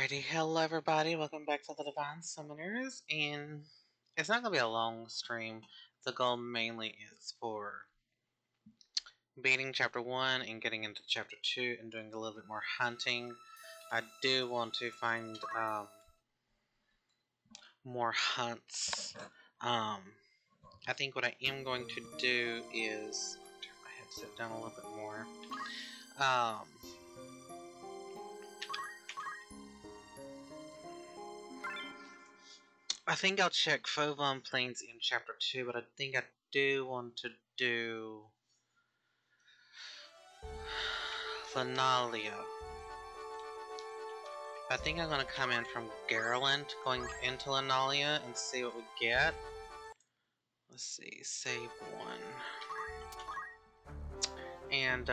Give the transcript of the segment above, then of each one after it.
Alrighty, hello everybody, welcome back to the Divine Summoners, and it's not going to be a long stream. The goal mainly is for beating Chapter 1 and getting into Chapter 2 and doing a little bit more hunting. I do want to find more hunts. I think what I am going to do is turn my headset down a little bit more. I think I'll check Fovon Plains in Chapter 2, but I think I do want to do Lenalia. I think I'm going to come in from Garland, going into Lenalia, and see what we get. Let's see, save 1. And,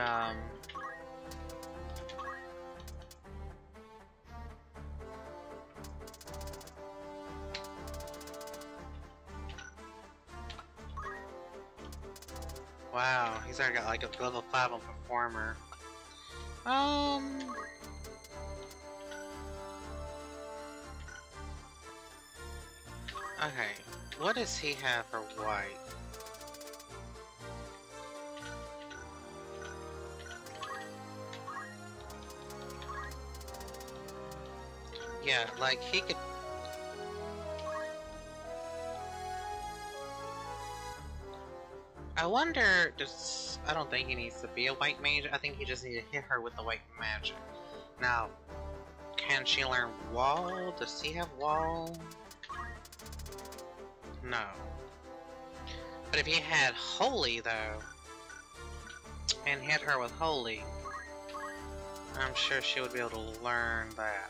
wow, he's already got like a level 5 on Performer. Okay, what does he have for white? Yeah, like he could... I wonder, I don't think he needs to be a white mage, I think he just needs to hit her with the white magic. Now, can she learn wall? Does he have wall? No. But if he had holy though, and hit her with holy, I'm sure she would be able to learn that.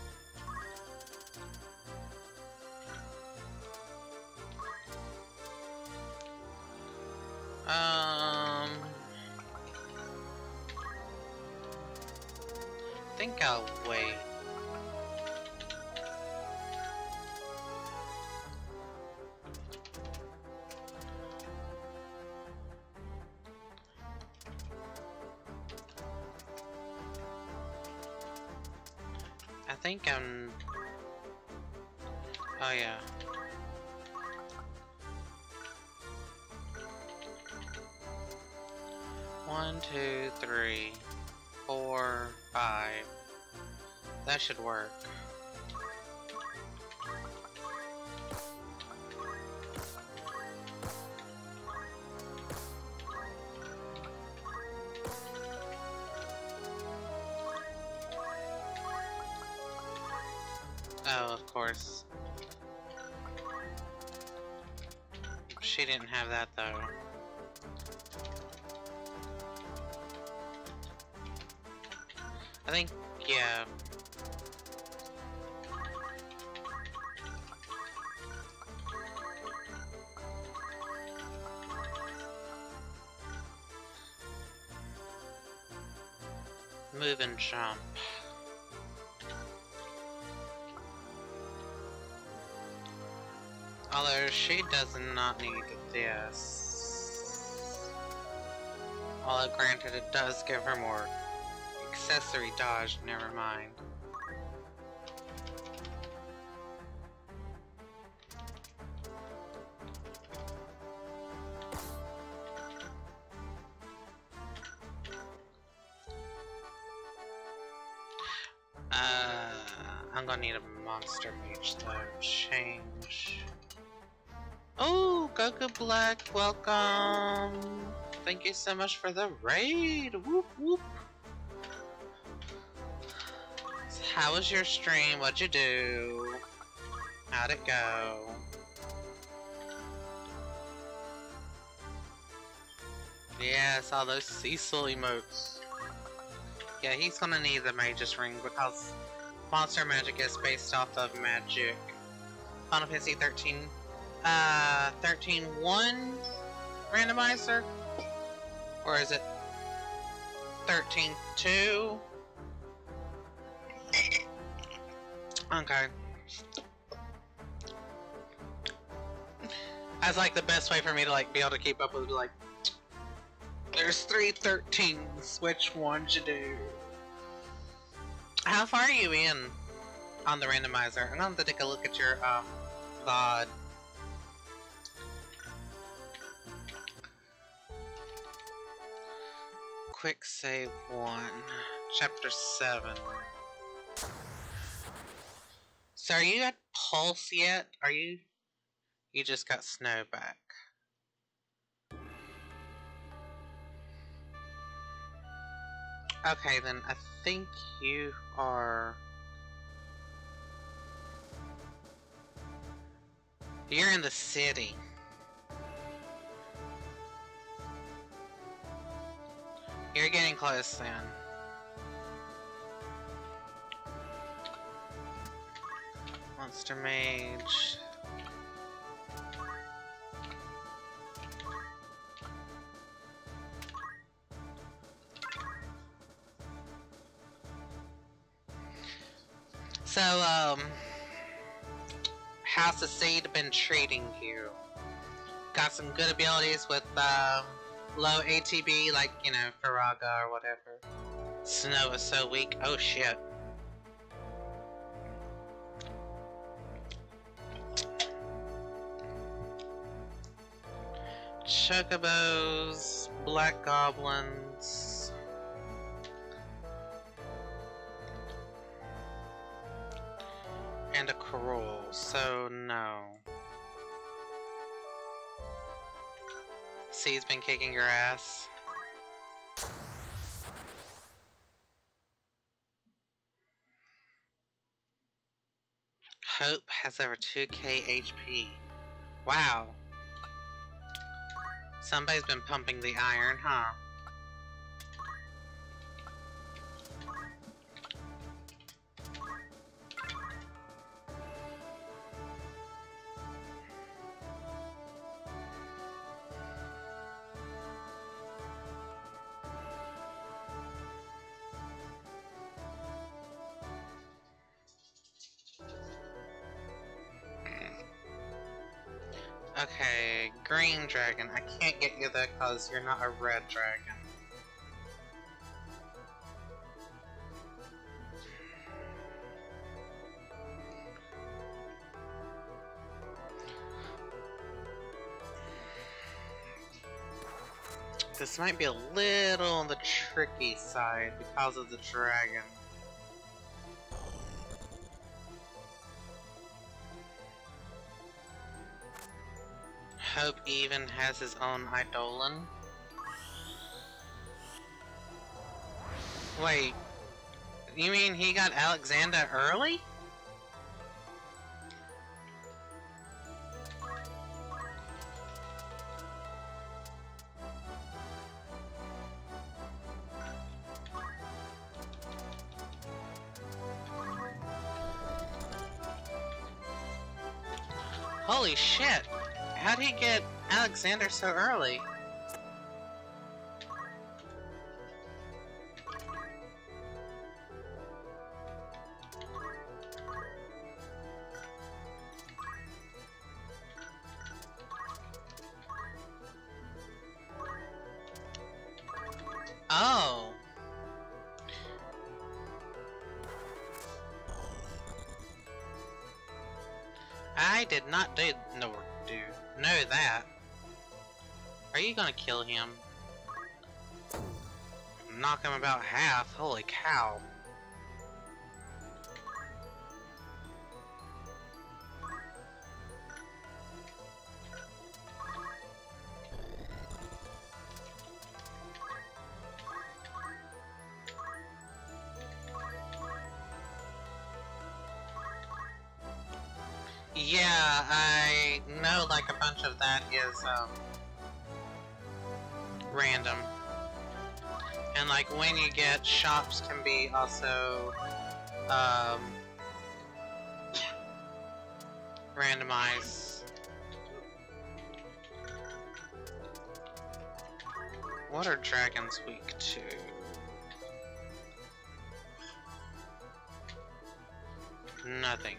I think I'll wait. I think I'm... Oh yeah. One, 2, 3, 4, 5. That should work. Oh, of course. She didn't have that though. I think, yeah. Move and jump. Although she does not need this. Although granted it does give her more accessory dodge, never mind. I'm gonna need a monster mage though. Change. Oh, Goku Black, welcome! Thank you so much for the raid! Whoop whoop! How was your stream? What'd you do? How'd it go? Yeah, I saw those Cecil emotes. Yeah, he's gonna need the Mage's Ring because Monster Magic is based off of Magic. Final Fantasy 13-1 randomizer? Or is it 13-2? Okay. That's like the best way for me to like be able to keep up with like, there's 3 13s, which one you do? How far are you in? on the randomizer. I'm going to take a look at your VOD. Quick save 1, chapter 7. So are you at Pulse yet? Are you? You just got Snow back. Okay, then I think you are... You're in the city. You're getting close then. Monster Mage. So, how's the seed been treating you? Got some good abilities with, low ATB, like, you know, Faraga or whatever. Snow is so weak. Oh shit. Chocobos, Black Goblins. And a Coroll, so no. C's been kicking your ass. Hope has over 2k HP. Wow. Somebody's been pumping the iron, huh? Okay, green dragon. I can't get you there because you're not a red dragon. This might be a little on the tricky side because of the dragon. Hope even has his own Eidolon. Wait, you mean he got Alexander early? Holy shit! How'd he get Alexander so early? Oh. I did not know that. Are you gonna kill him? Knock him about half? Holy cow. Yeah, I know like a bunch of that is random. And like when you get shops can be also randomized. What are dragons weak to? Nothing.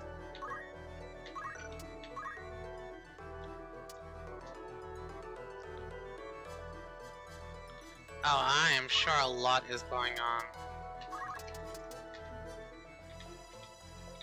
Oh, I am sure a lot is going on.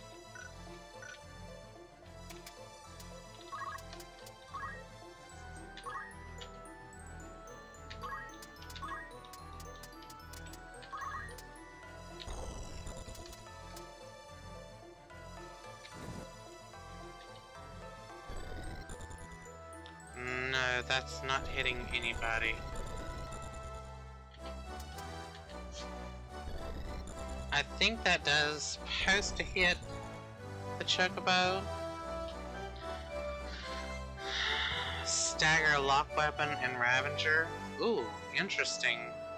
No, that's not hitting anybody. I think that does supposed to hit the chocobo. Stagger, lock weapon, and Ravager. Ooh, interesting.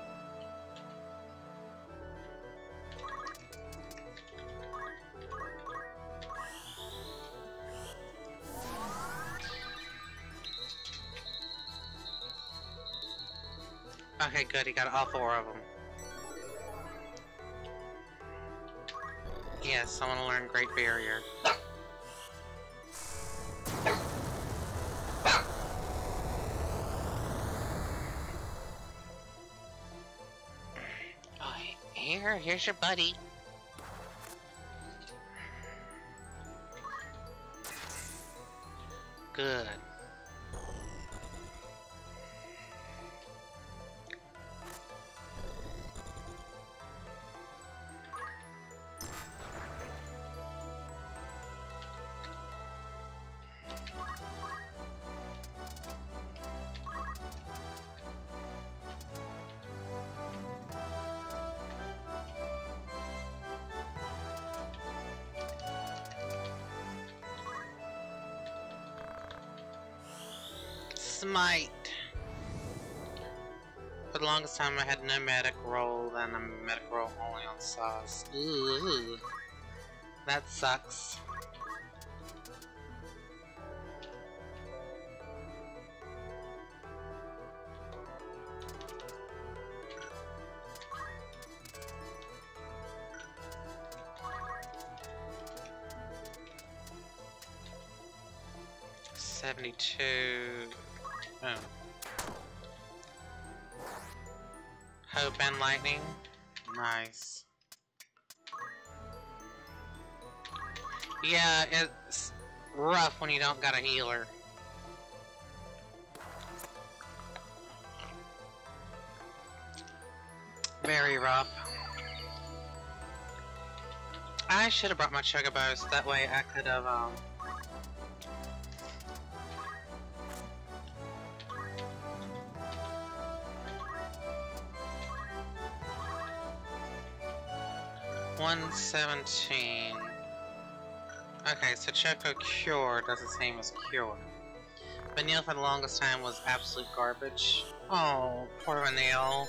Okay, good, he got all 4 of them. Yes, I want to learn Great Barrier. Oh, here's your buddy. Good. Smite. For the longest time I had no medic roll, then a medic roll only on sauce. Ooh. That sucks. Oh. Hope and lightning. Nice. Yeah, it's rough when you don't got a healer. Very rough. I should have brought my chocobos, that way I could have, 117. Okay, so Choco Cure does the same as Cure. Vanille for the longest time was absolute garbage. Oh, poor Vanille.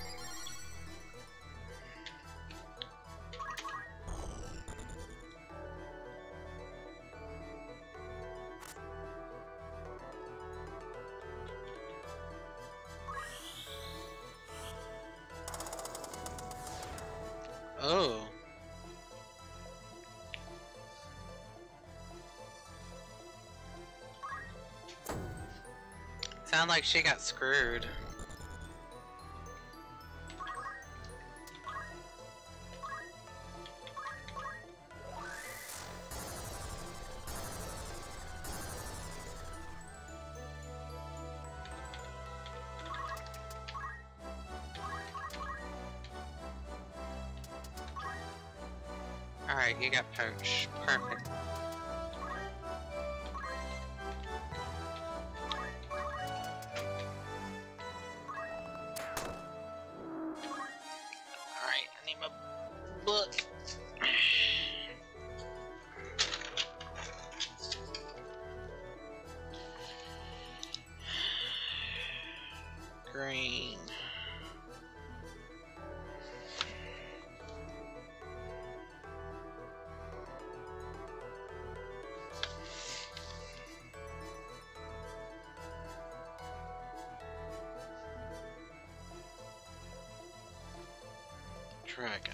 Oh. Sound like she got screwed. Alright, you got poached. Perfect. Alright, I need my book. Green. Dragon.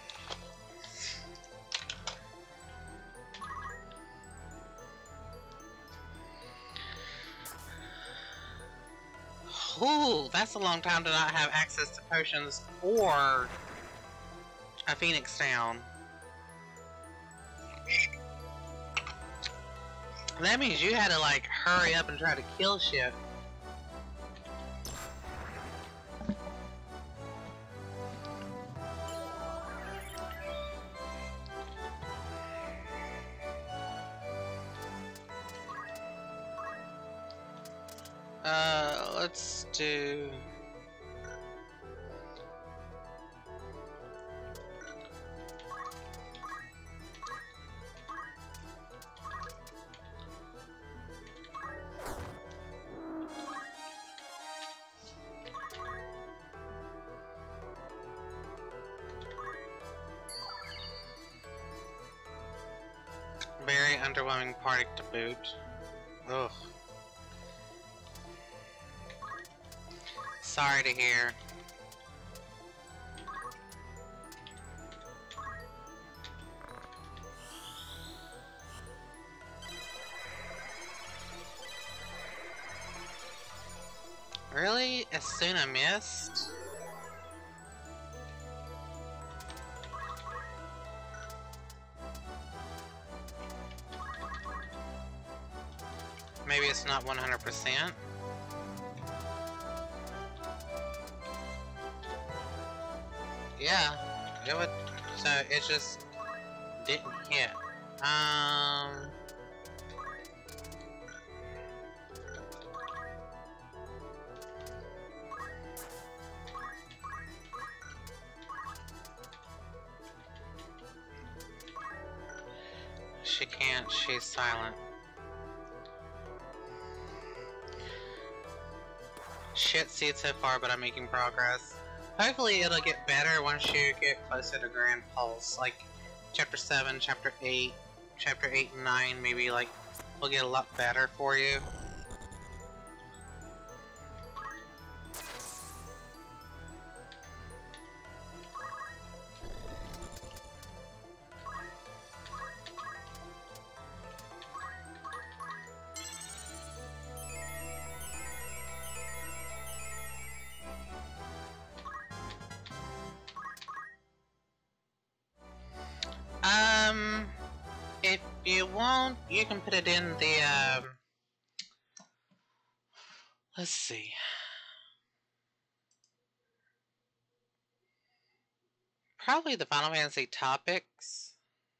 Ooh, that's a long time to not have access to potions or a Phoenix down. That means you had to like hurry up and try to kill shit. let's do... Very underwhelming party to boot. Ugh. Sorry to hear. Really? Asuna missed? Maybe it's not 100%. Yeah, it would. So it just didn't hit. She can't. She's silent. Shit seed so far, but I'm making progress. Hopefully it'll get better once you get closer to Grand Pulse. Like, Chapter 7, Chapter 8, Chapter 8 and 9, maybe, like, will get a lot better for you. If you want, you can put it in the, let's see. Probably the Final Fantasy topics.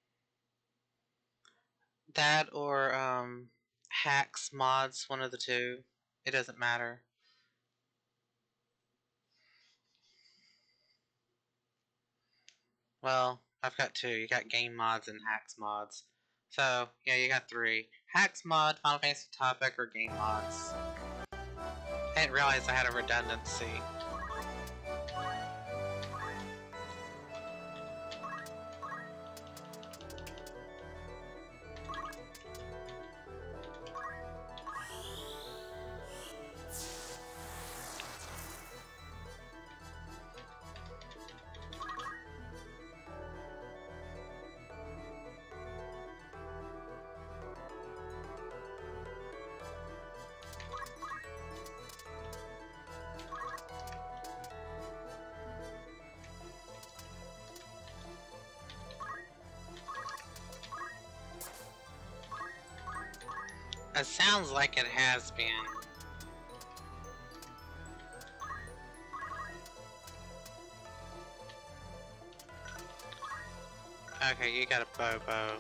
That or, hacks, mods, one of the two. It doesn't matter. Well, I've got two. You got game mods and hacks mods. So, yeah, you got three. Hacks mod, Final Fantasy topic, or game mods. I didn't realize I had a redundancy. It sounds like it has been. Okay, you got a Bobo.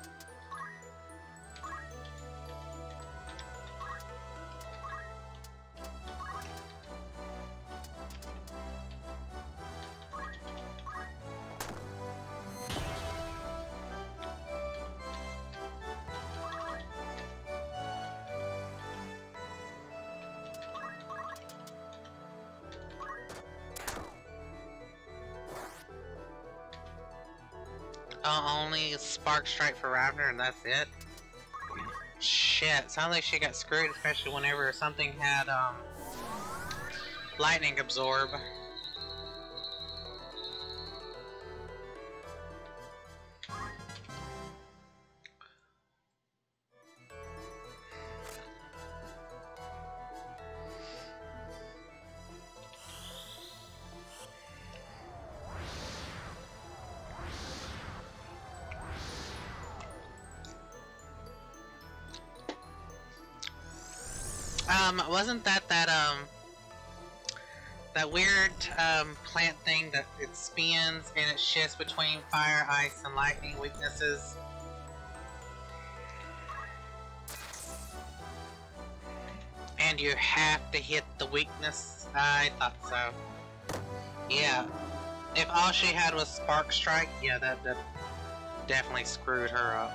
Only Spark Strike for Ravner and that's it? Shit, sounds like she got screwed, especially whenever something had, Lightning Absorb. Wasn't that that weird, plant thing that it spins and it shifts between fire, ice, and lightning weaknesses? And you have to hit the weakness? I thought so. Yeah. If all she had was Spark Strike, yeah, that definitely screwed her up.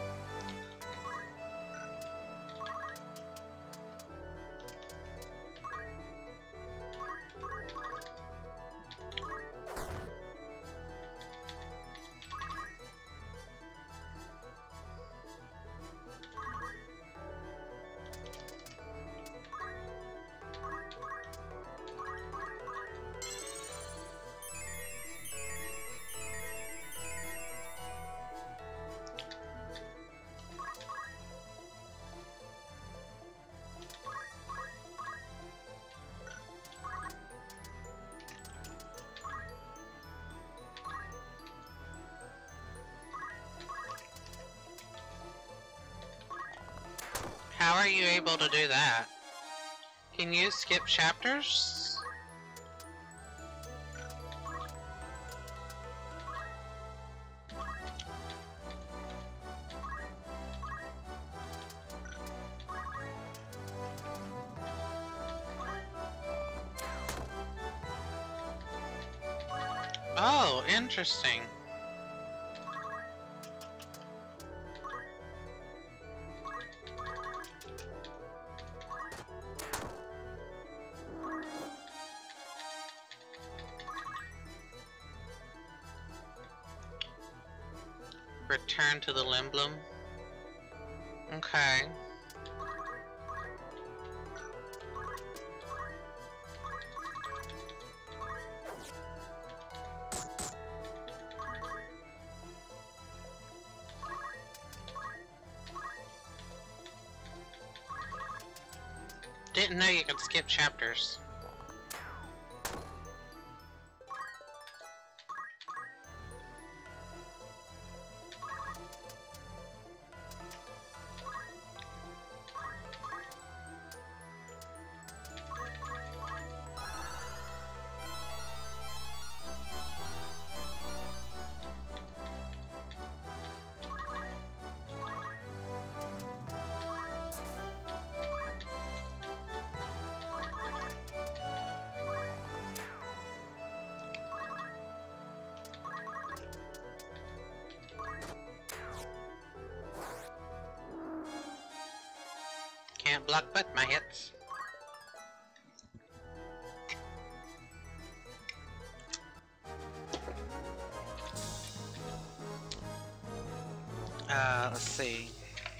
How are you able to do that? Can you skip chapters? Oh, interesting. Return to the Limblum. Okay. Didn't know you could skip chapters. Can't block but my hits. Let's see.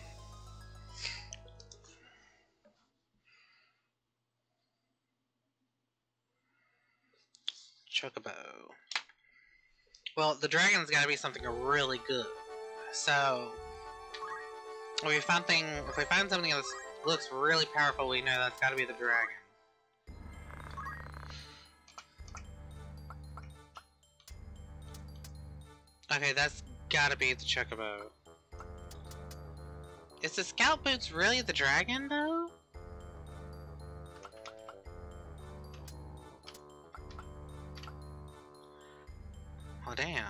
Chocobo. Well, the dragon's gotta be something really good. So, if we find something that looks really powerful, we know that's gotta be the dragon. Okay, that's gotta be the Chocobo. Is the Scout Boots really the dragon, though? Oh, damn.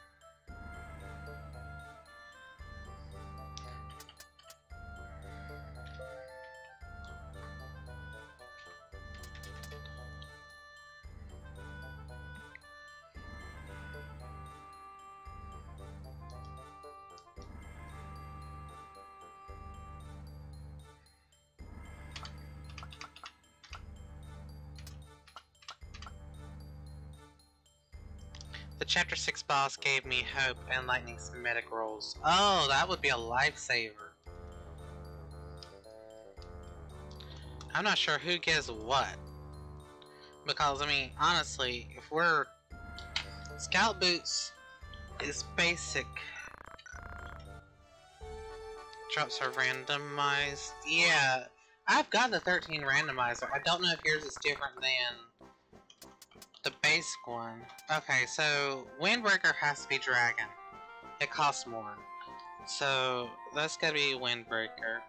The Chapter 6 boss gave me hope and lightning Semitic rolls. Oh, that would be a lifesaver. I'm not sure who gives what. Because, I mean, honestly, if we're... Scout Boots is basic. Drops are randomized. Yeah, I've got the 13 randomizer. I don't know if yours is different than the basic one. Okay, so Windbreaker has to be dragon. It costs more. So that's gotta be Windbreaker.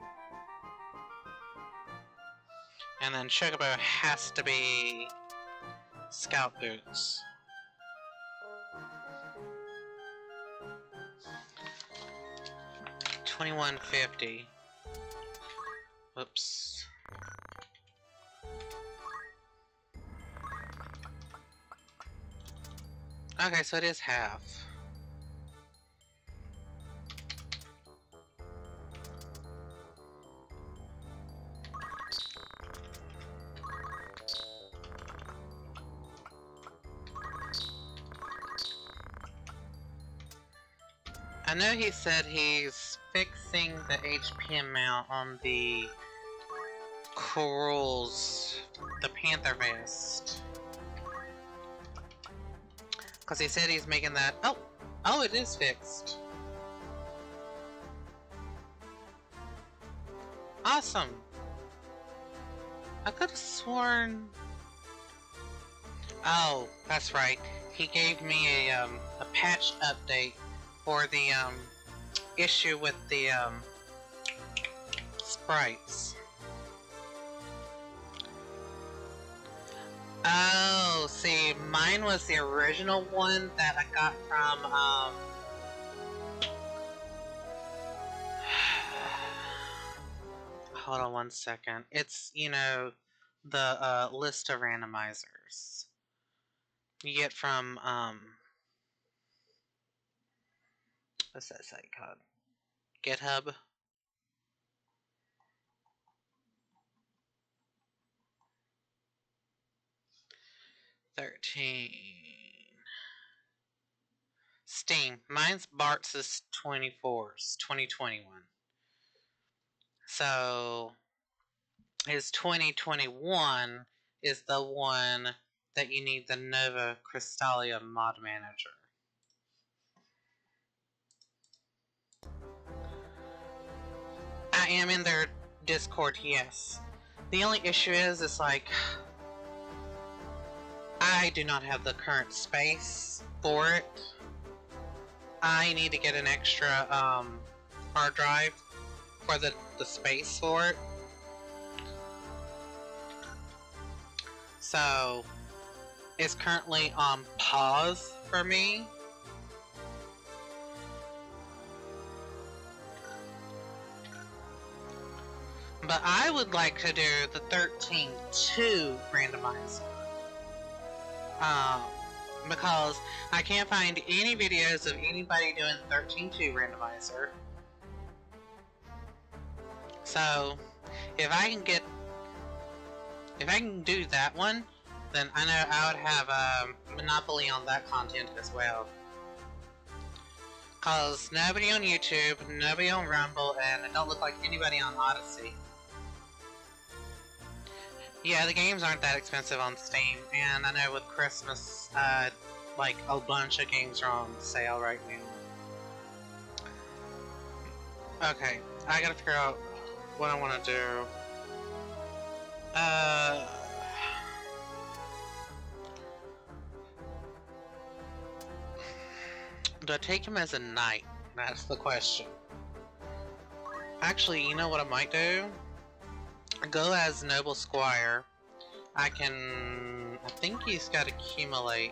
And then Chocobo has to be Scout Boots. $21.50. Whoops. Okay, so it is half. I know he said he's fixing the HP amount on the corals, the panther vest. Because he said he's making that. Oh, it is fixed. Awesome. I could have sworn. Oh, that's right. He gave me a patch update for the issue with the sprites. Oh, see, mine was the original one that I got from hold on one second. It's, you know, the list of randomizers you get from what's that site called? GitHub. Steam. Mine's Bart's is 24's 2021. So his 2021 is the one that you need the Nova Crystallia mod manager. I am in their Discord, yes. The only issue is, it's like, I do not have the current space for it. I need to get an extra hard drive for the space for it. So, it's currently on pause for me. But I would like to do the 13.2 randomizer. Because I can't find any videos of anybody doing 13.2 randomizer. So, if I can do that one, then I know I would have a monopoly on that content as well. Cause nobody on YouTube, nobody on Rumble, and it don't look like anybody on Odyssey. Yeah, the games aren't that expensive on Steam, and I know with Christmas, like a bunch of games are on sale right now. Okay, I gotta figure out what I want to do. Do I take him as a knight? That's the question. Actually, you know what I might do? Go as Noble Squire. I think he's got accumulate.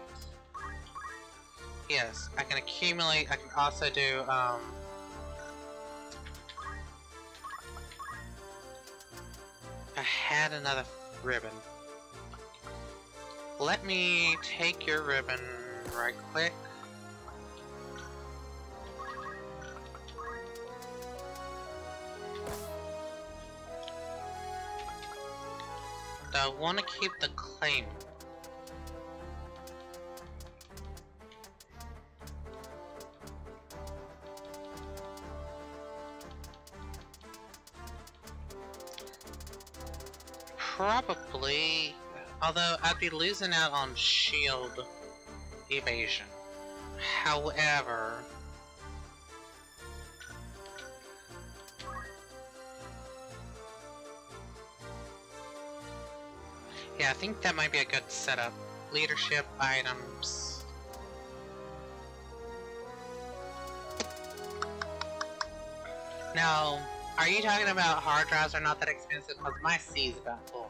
Yes, I can accumulate. I can also do, I had another ribbon. Let me take your ribbon right quick. I want to keep the claim. Probably, although I'd be losing out on shield evasion. However, yeah, I think that might be a good setup. Leadership items. Now, are you talking about hard drives are not that expensive? Because my C is about full.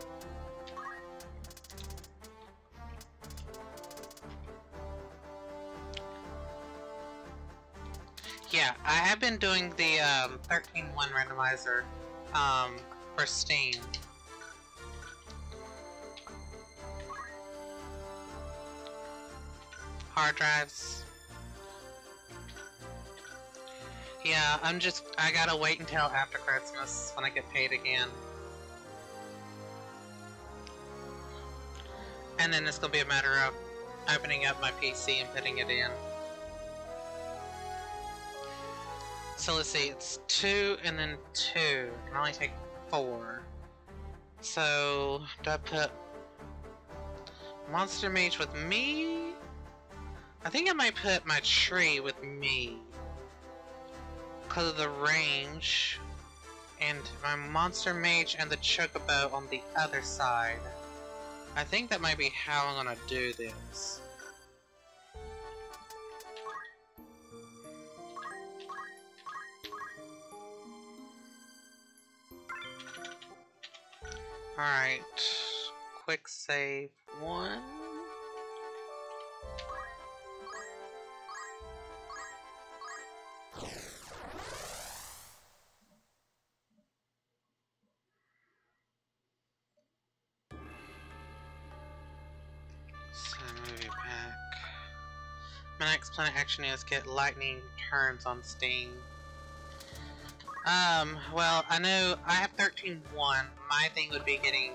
Yeah, I have been doing the 13.1 randomizer for Steam. hard drives. Yeah, I gotta wait until after Christmas when I get paid again. And then it's gonna be a matter of opening up my PC and putting it in. So let's see, it's 2 and then 2. It can only take 4. So, do I put Monster Mage with me? I think I might put my tree with me. Because of the range. And my Monster Mage and the Chocobo on the other side. I think that might be how I'm gonna do this. Alright. Quick save 1. So movie pack. My next plan of action is get lightning turns on Steam. Well, I know I have 13.1. My thing would be getting,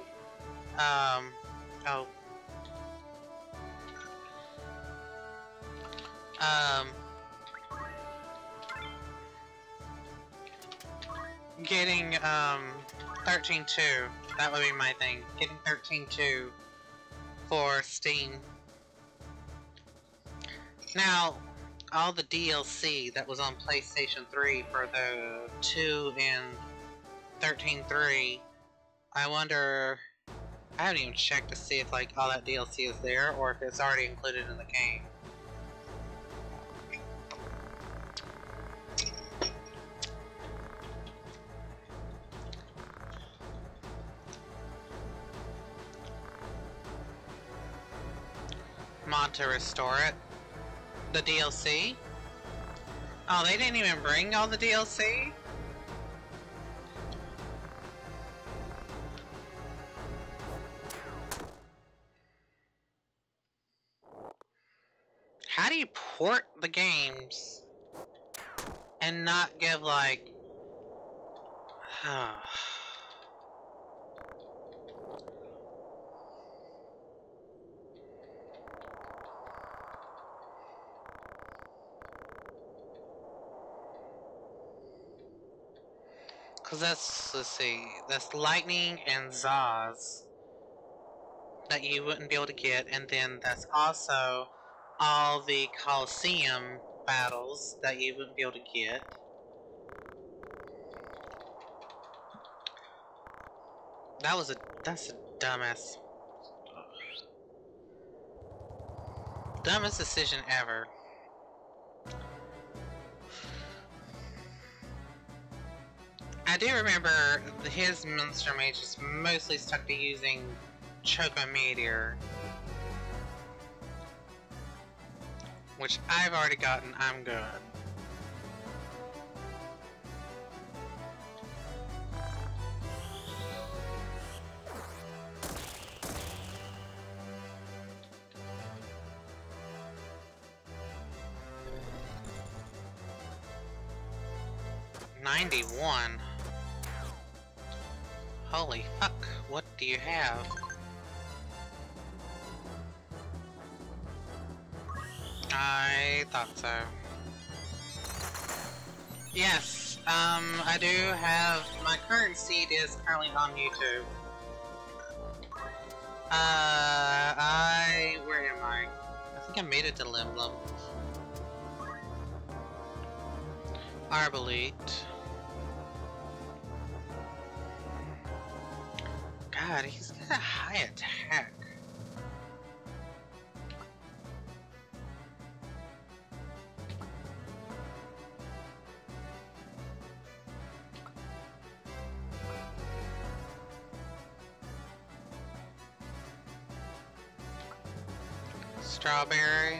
getting, 13.2. That would be my thing. Getting 13.2 for Steam. Now, all the DLC that was on PlayStation 3 for the 2 and 13.3, I wonder, I haven't even checked to see if like all that DLC is there or if it's already included in the game. Mod to restore it. The DLC? Oh, they didn't even bring all the DLC? How do you port the games and not give like... Cause that's, let's see, that's Lightning and Zaz that you wouldn't be able to get, and then that's also all the Coliseum battles that you wouldn't be able to get. That's a dumbest decision ever. I do remember his Monster Mage is mostly stuck to using Choco Meteor, which I've already gotten. I'm good. $91. Holy fuck, what do you have? I thought so. Yes, I do have, my current seed is currently on YouTube. Where am I? I think I made it to Limblum. Arbalete. God, he's got a high attack. Strawberry.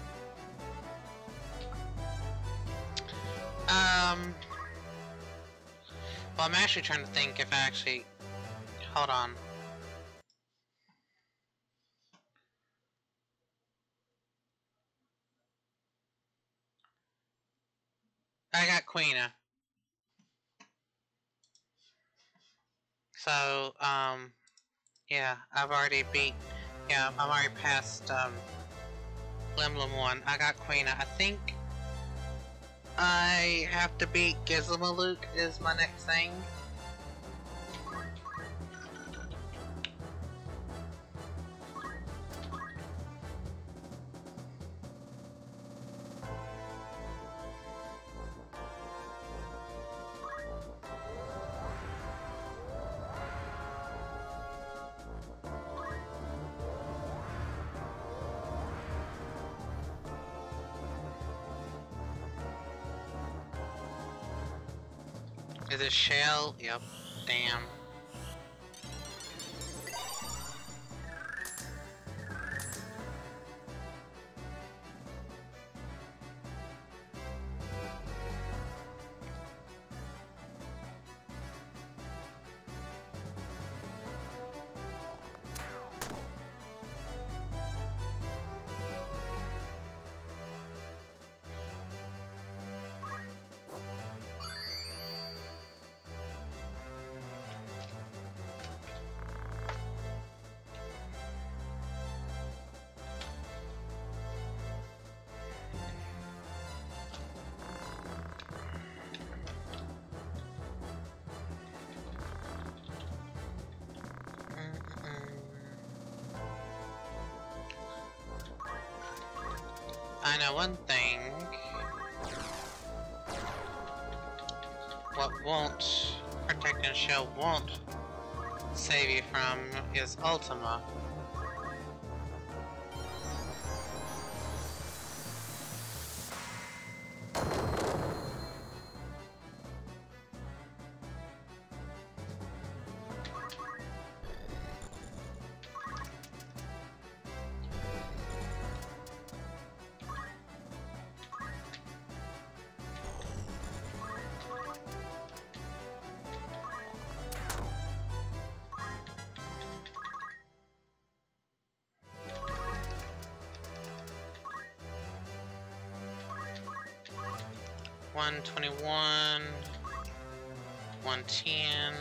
Well, I'm actually trying to think if I actually... Hold on. I got Queena. So, yeah, I've already beat, yeah, I'm already past, Limblom 1. I got Queena. I think I have to beat Gizmaluke is my next thing. Is it Shell? Yep. Damn. I know one thing. What won't protect and Shell won't save you from is Ultima. $121, $110.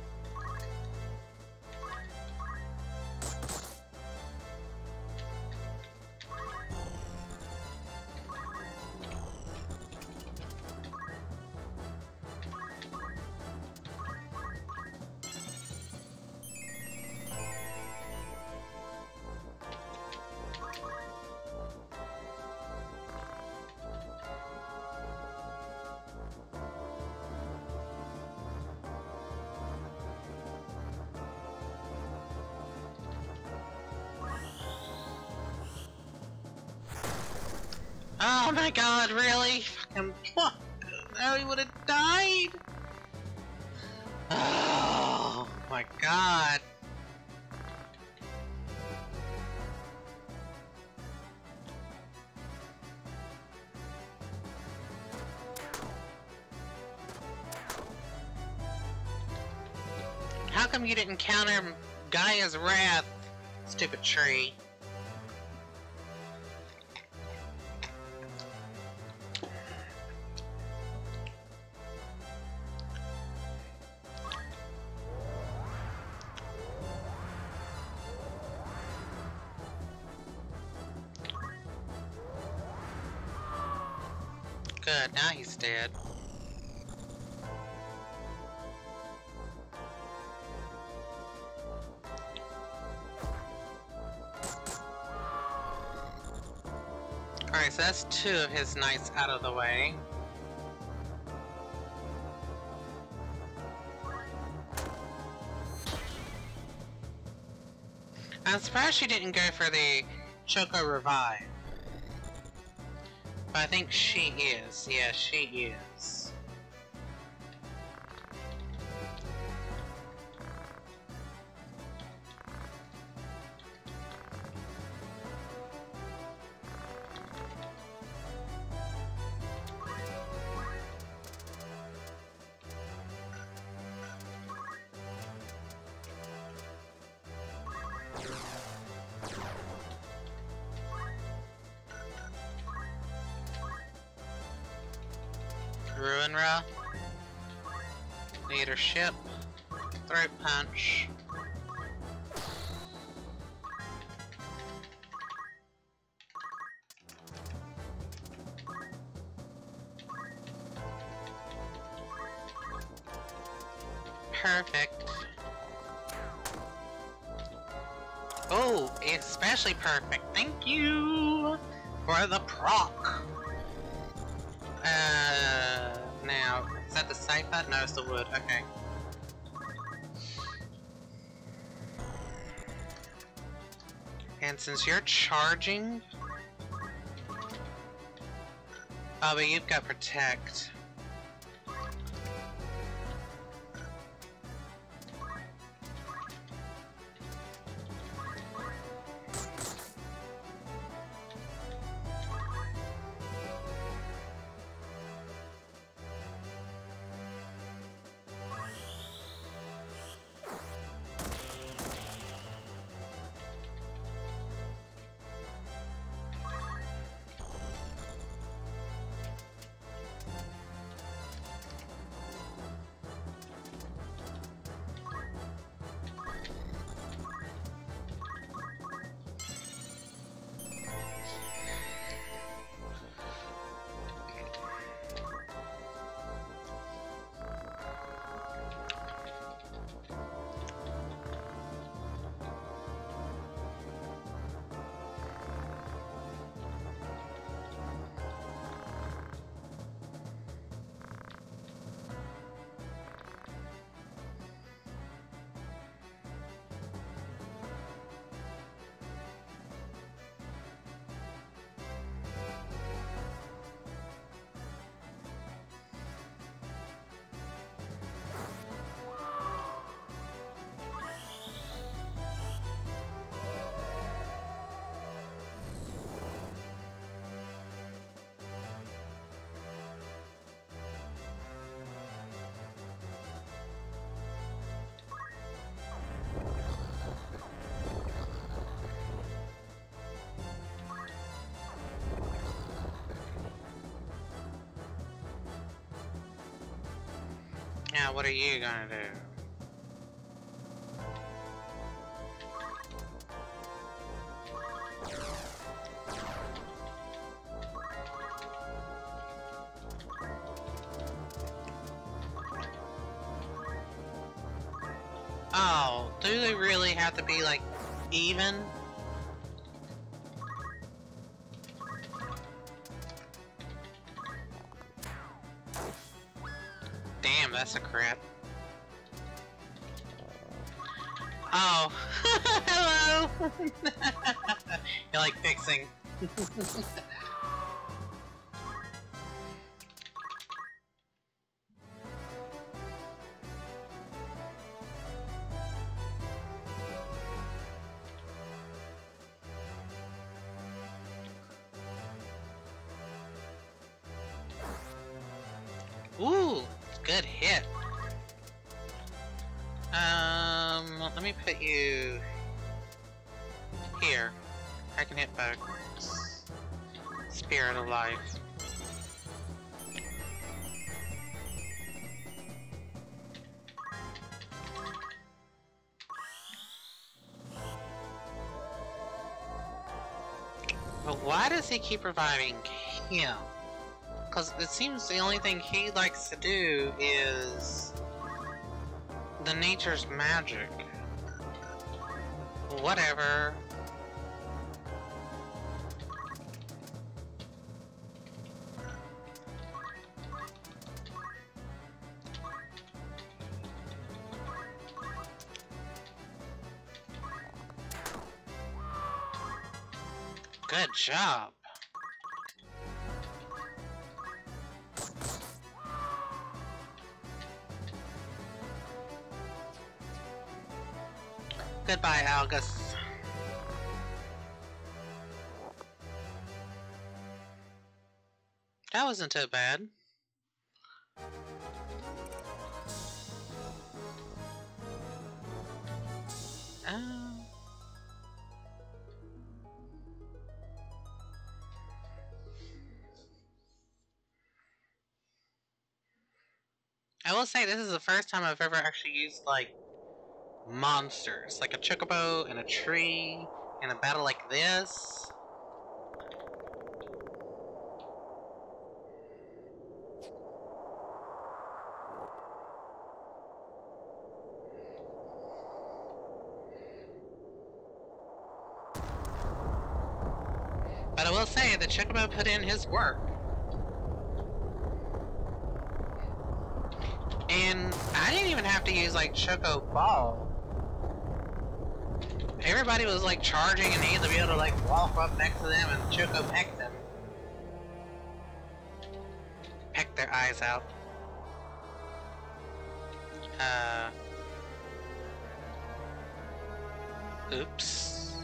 Oh my god, really? Fucking what? Now he would have died? Oh my god. How come you didn't counter Gaia's wrath, stupid tree? Good, now he's dead. Alright, so that's 2 of his knights out of the way. I'm surprised she didn't go for the Choco Revive. But I think she is. Yeah, she is. Ruinra. Leadership. Throat punch. Perfect. Oh, especially perfect. Thank you for the proc. Now, is that the safe button? No, it's the wood. Okay. And since you're charging... Oh, but you've got protect. Now, what are you gonna do? Oh, do they really have to be, like, even? Damn, that's a crit. Oh. Hello! You're, like, fixing. Ooh, good hit. Let me put you here. I can hit bugs. Spirit of life. But why does he keep reviving him? Because it seems the only thing he likes to do is the nature's magic. Whatever. Good job. Goodbye, Algus. That wasn't too bad. I will say this is the first time I've ever actually used, like, monsters. Like a chocobo and a tree in a battle like this. But I will say, the chocobo put in his work. And I didn't even have to use, like, Choco Ball. Everybody was, like, charging and needed to be able to, like, walk up next to them and Choco peck them. Peck their eyes out. Oops.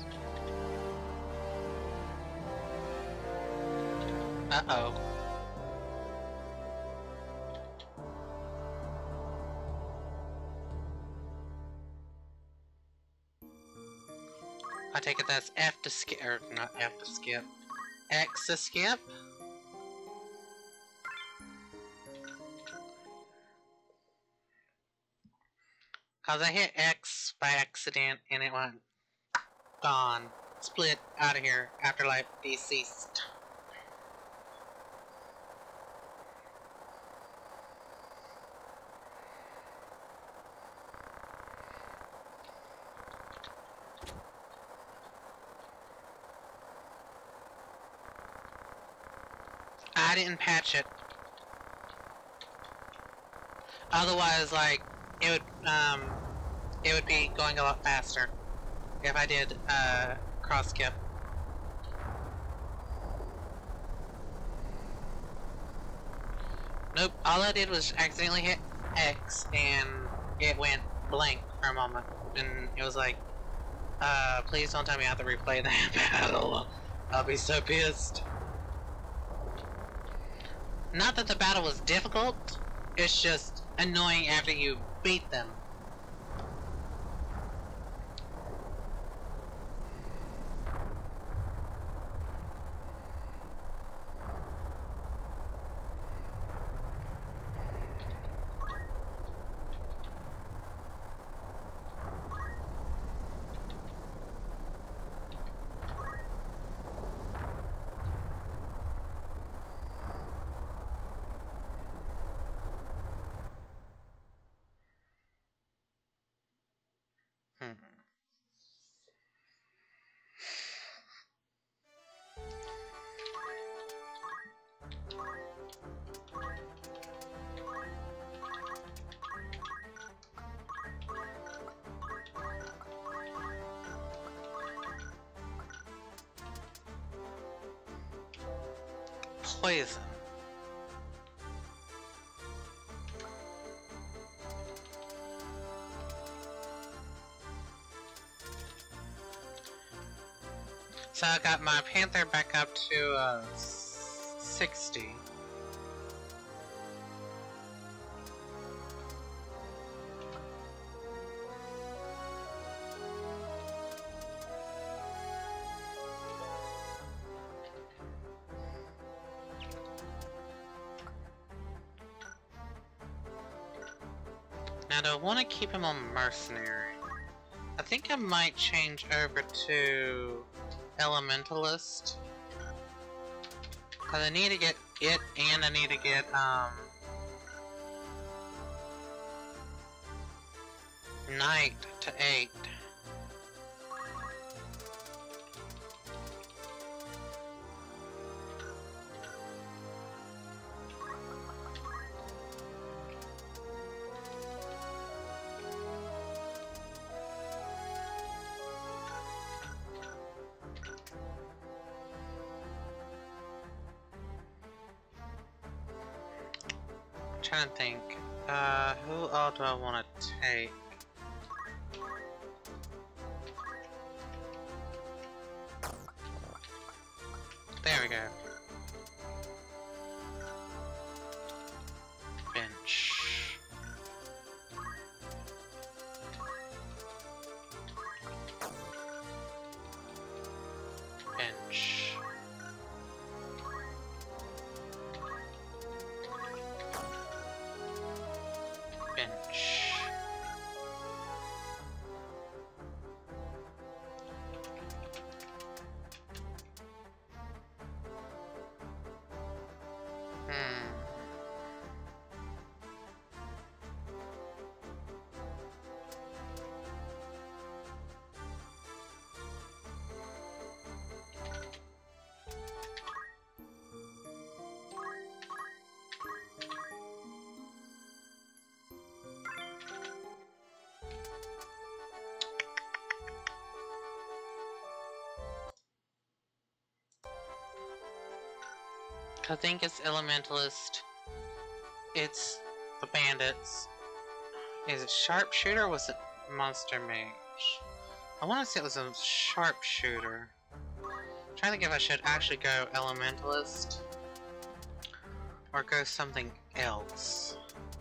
Uh-oh. I take it that's F to skip, or not F to skip, X to skip? Cause I hit X by accident and it went gone. Split out of here. Afterlife deceased. I didn't patch it. Otherwise, like, it would be going a lot faster if I did, cross skip. Nope, all I did was accidentally hit X and it went blank for a moment. And it was like, please don't tell me I have to replay that battle. I'll be so pissed. Not that the battle was difficult, it's just annoying after you beat them. Poison. So I got my Panther back up to 60. Now, do I want to keep him on Mercenary? I think I might change over to Elementalist. Cause I need to get it and I need to get, Knight to 8. I'm trying to think, who all do I want to take? There we go. Bench. Bench. Bench. I think it's Elementalist. It's the Bandits. Is it Sharpshooter or was it Monster Mage? I want to say it was a Sharpshooter. I'm trying to think if I should actually go Elementalist or go something else.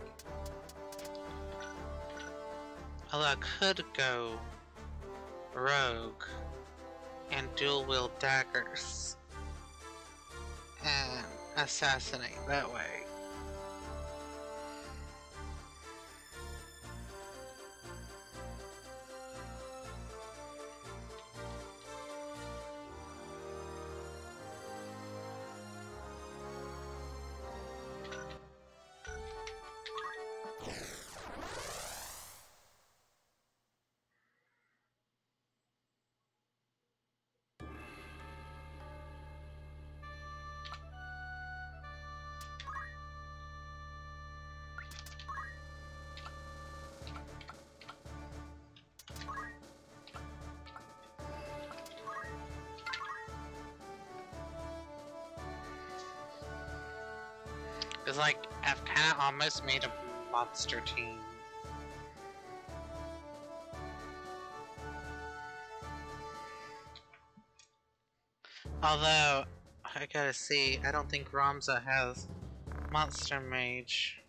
Although I could go Rogue and dual wield daggers and assassinate that way. It's like, I've kinda almost made a monster team. Although, I gotta see, I don't think Ramza has Monster Mage.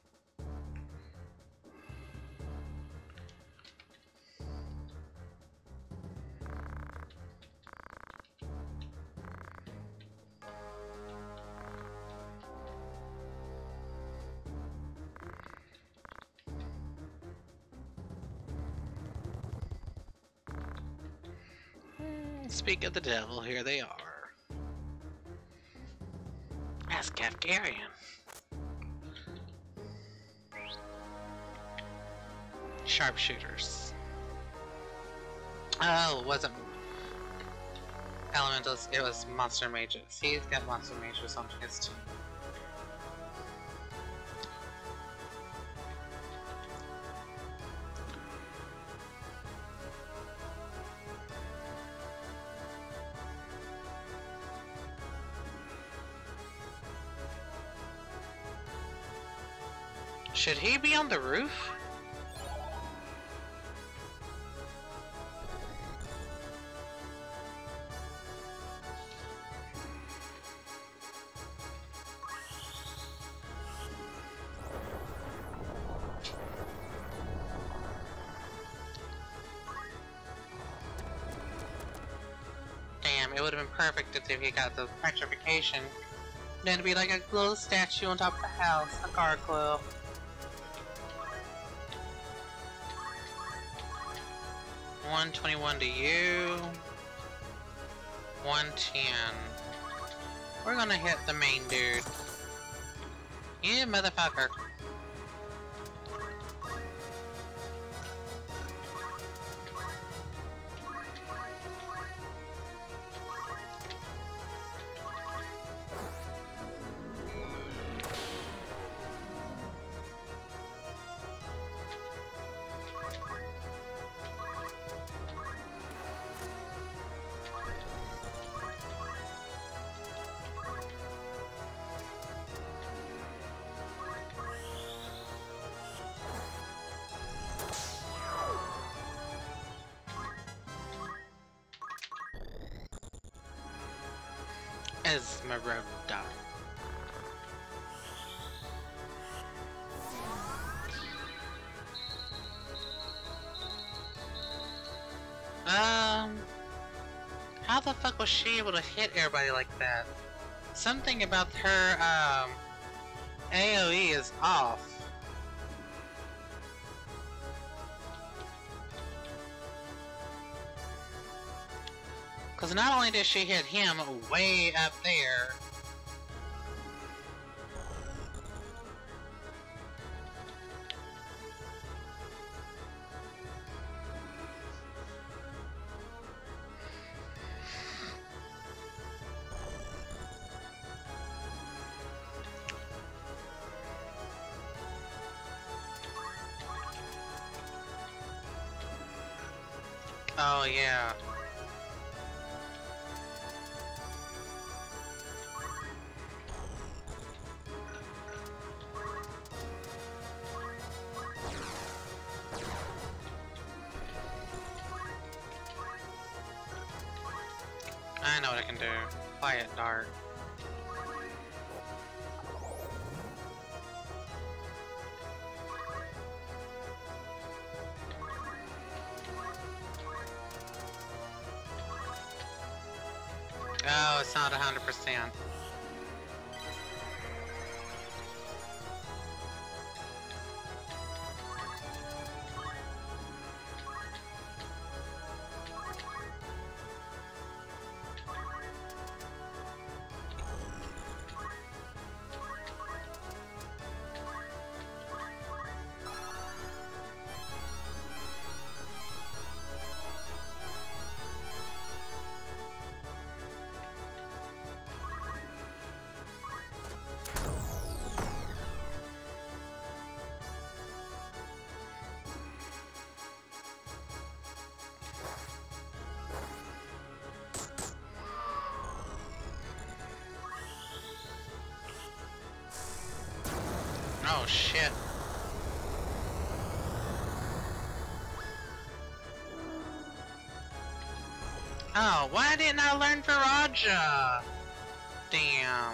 Speak of the devil, here they are. As Kafkarian. Sharpshooters. Oh, it wasn't Elementals, it was Monster Mages. He's got Monster Mages on his team. Should he be on the roof? Damn, it would have been perfect if he got the petrification. Then it'd be like a little statue on top of the house, a gargoyle. $121 to you. 110. We're gonna hit the main dude. You motherfucker. Esmeralda. How the fuck was she able to hit everybody like that? Something about her, AoE is off. Because not only did she hit him way up there, oh yeah. I know what I can do. Quiet dart. Oh, it's not 100%. Oh shit. Oh, why didn't I learn Viraja? Damn.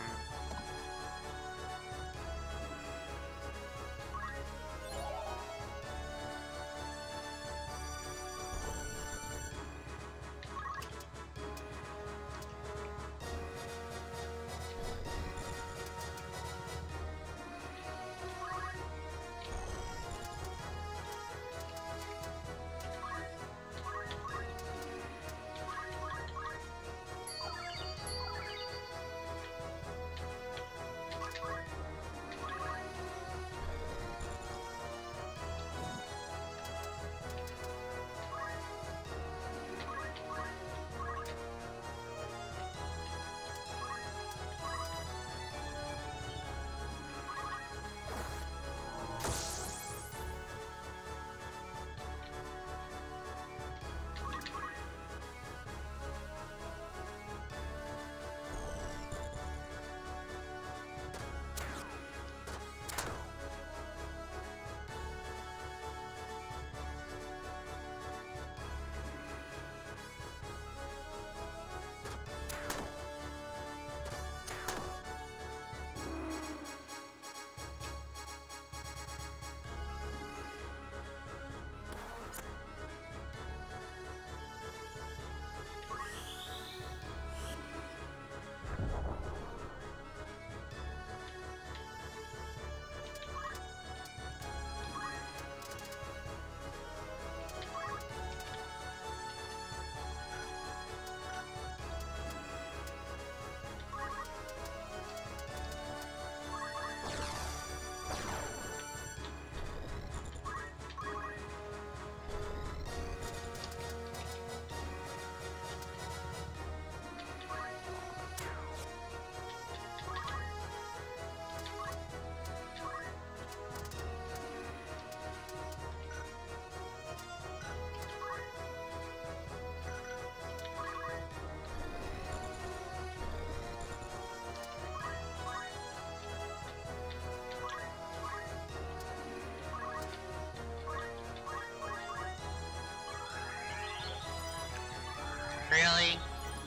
Really?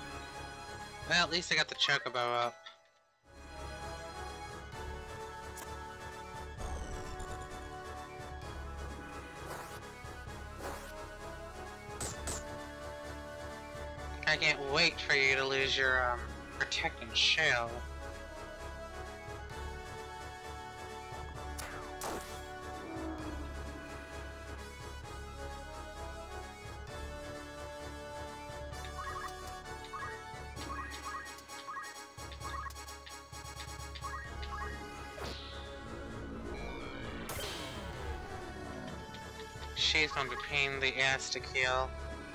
Well, at least I got the chocobo up. I can't wait for you to lose your, protecting shell. She's going to be pain in the ass to kill.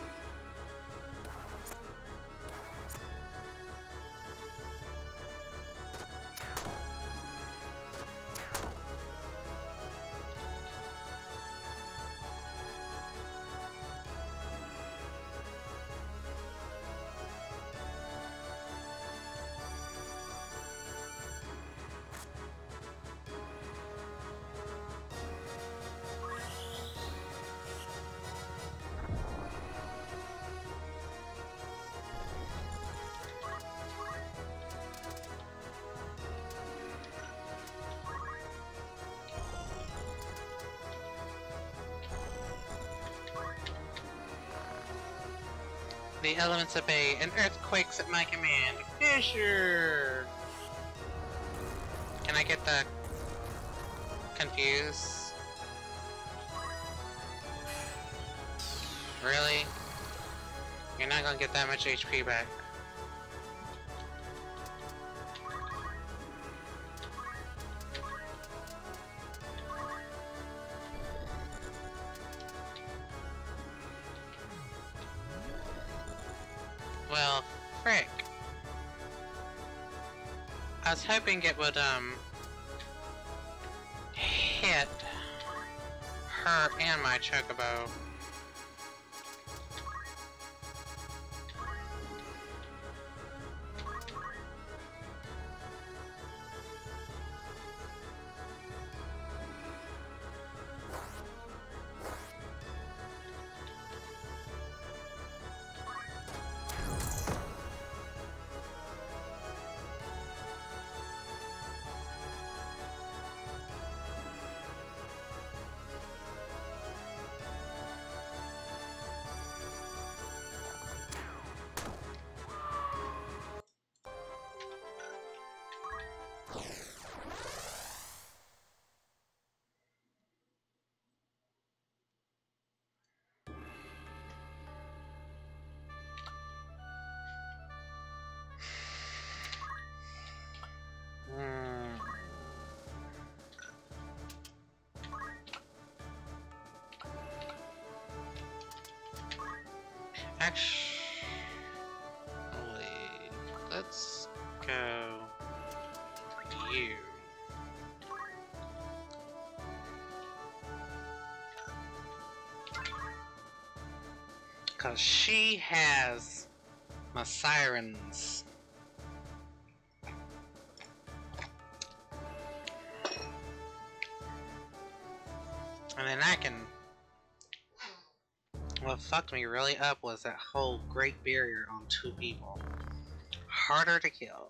The elements obey, and earthquakes at my command. Fisher! Can I get the confused? Really? You're not gonna get that much HP back. Well, frick. I was hoping it would, hit her and my chocobo. Actually, let's go you. Cause she has my sirens. And then I can... What fucked me really up was that whole Great Barrier on 2 people. Harder to kill.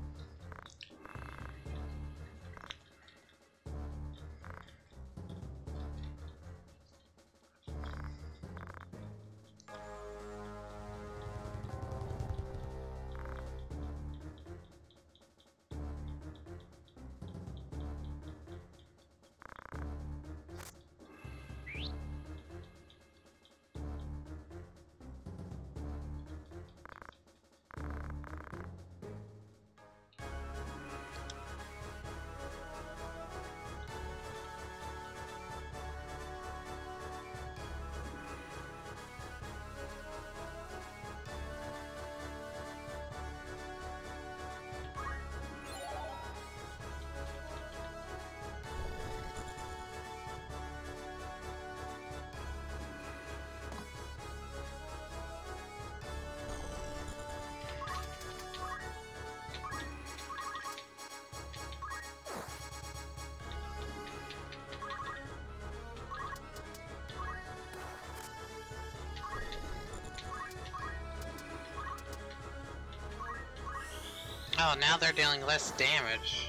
Oh, now they're dealing less damage.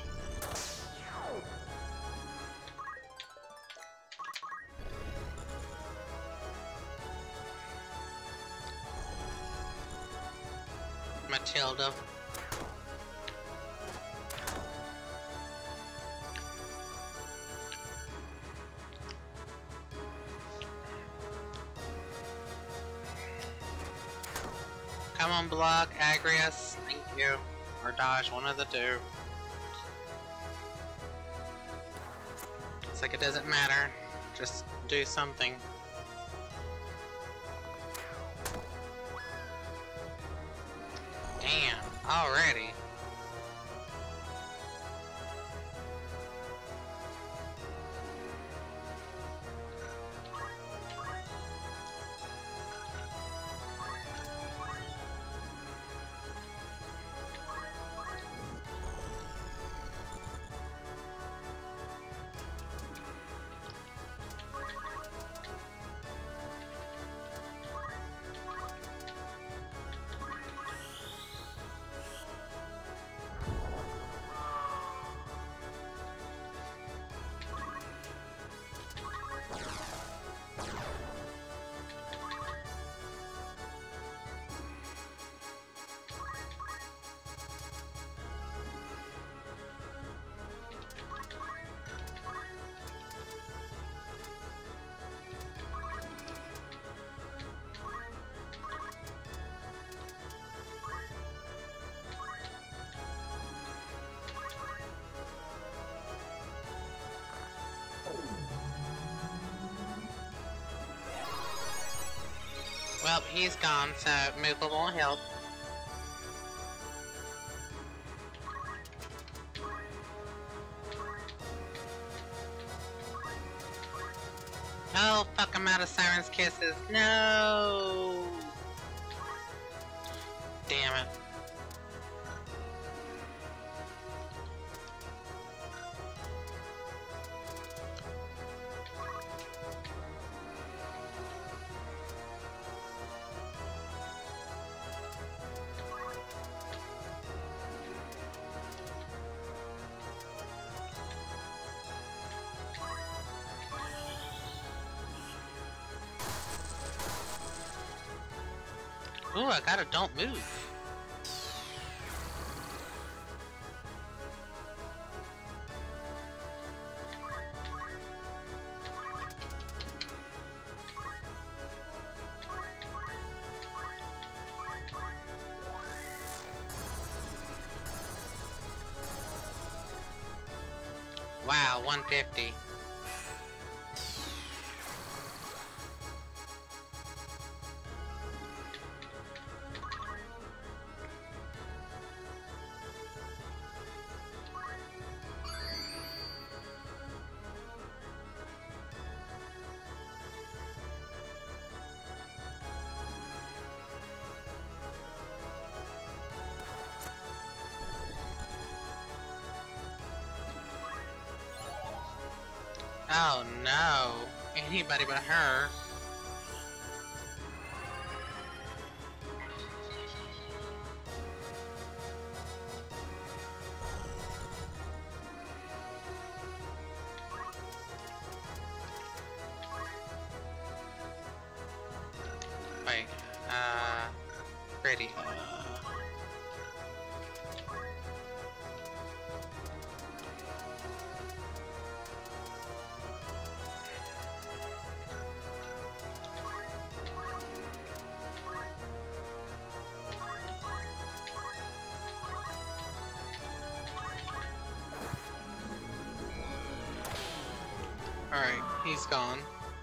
Matilda. Come on, block, Agrius. Thank you. Or dodge, one of the two. It's like it doesn't matter. Just do something. Already. Well, he's gone, so Moogle won't help. Oh, fuck, I'm out of Siren's Kisses. No! Damn it. Ooh, I got a don't move. Wow, 150. Oh no, anybody but her. Wait, pretty. Alright, he's gone.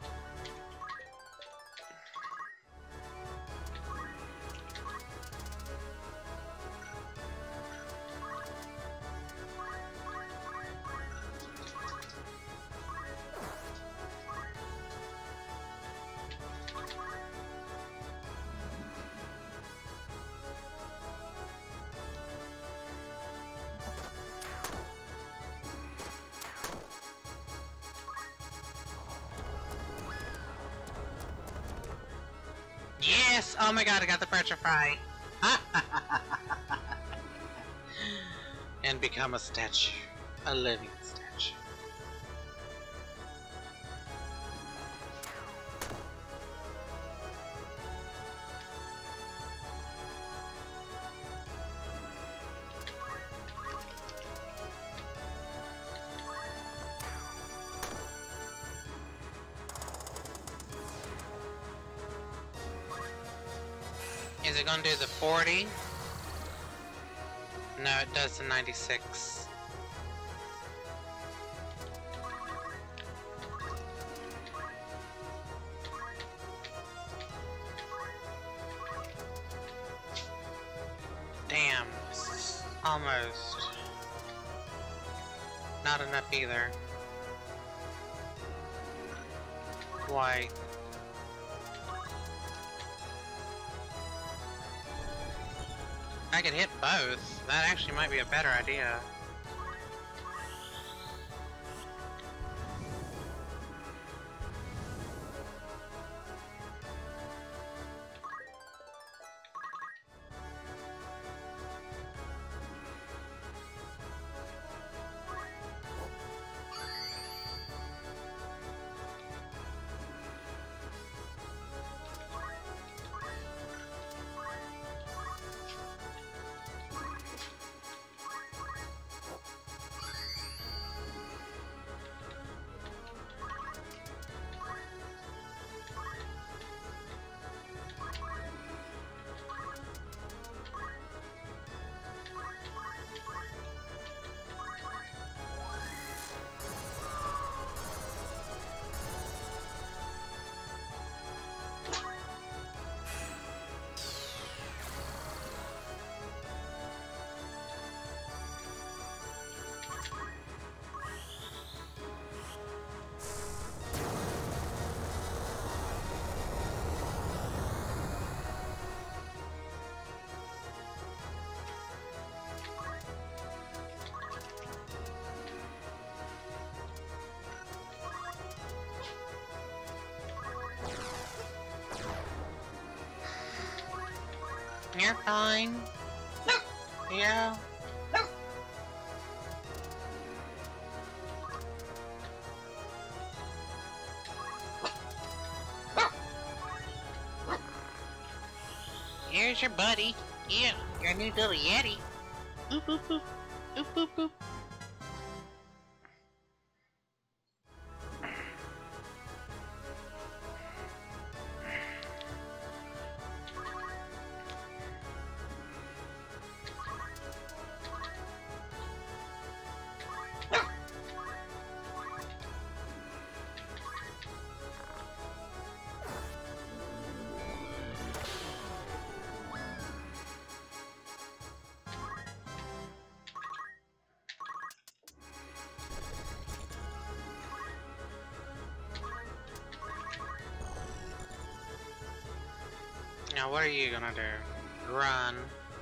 Yes! Oh my god, I got the pressure fry! And become a statue. A living statue. Is it gonna do the 40? No, it does the 96. Damn, Almost. Not enough either. White. I could hit both. That actually might be a better idea. You're fine. Yeah. Here's your buddy. Yeah, your new little Yeti. Boop boop boop. Boop boop boop. Now what are you gonna do? Run.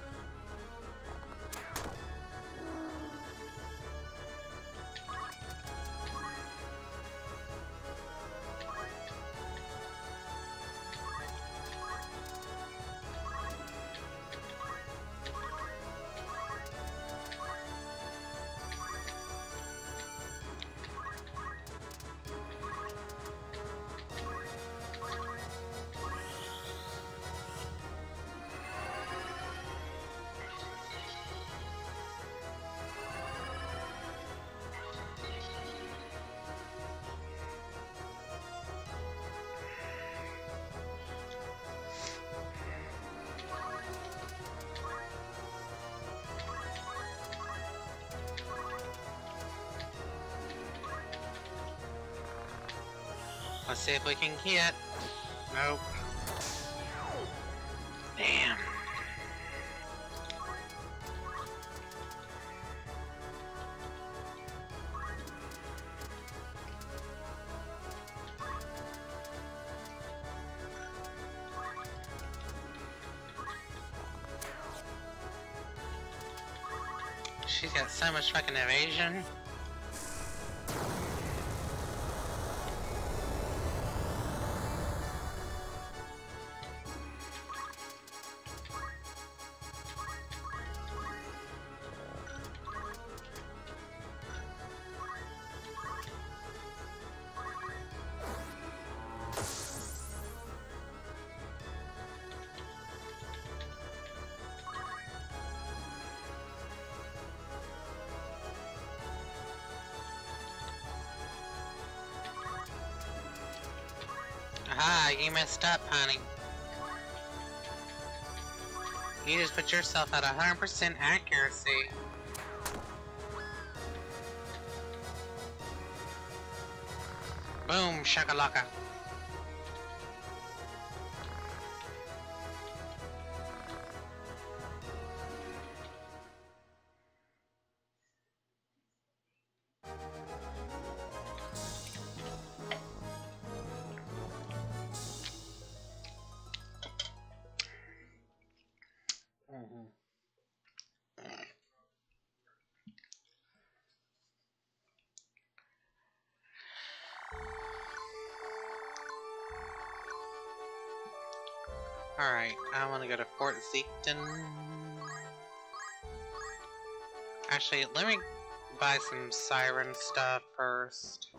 Let's see if we can hit. Nope. Damn. She's got so much fucking evasion. Aha, you messed up, honey. You just put yourself at 100% accuracy. Boom, shakalaka. Alright, I want to go to Fort Zeekton. Actually, let me buy some siren stuff first.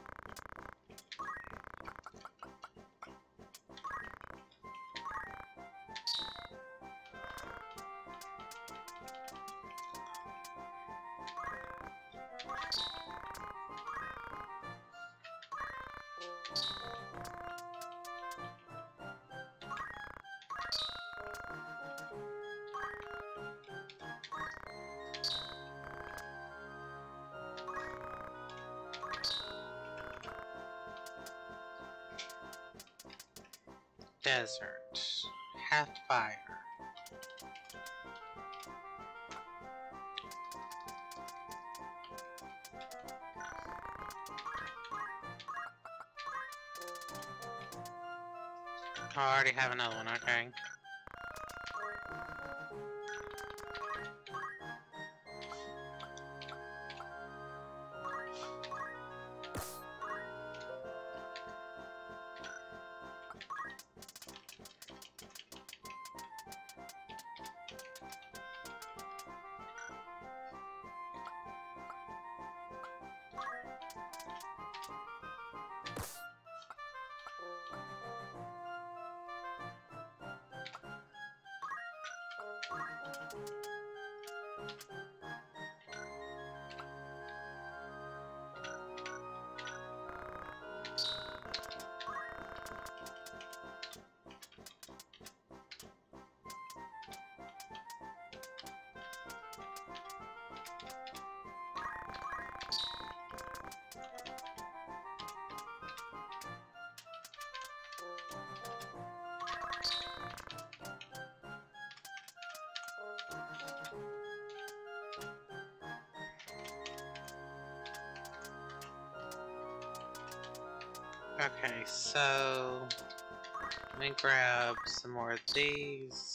Desert. Half fire. Oh, I already have another one, okay. Okay, so let me grab some more of these.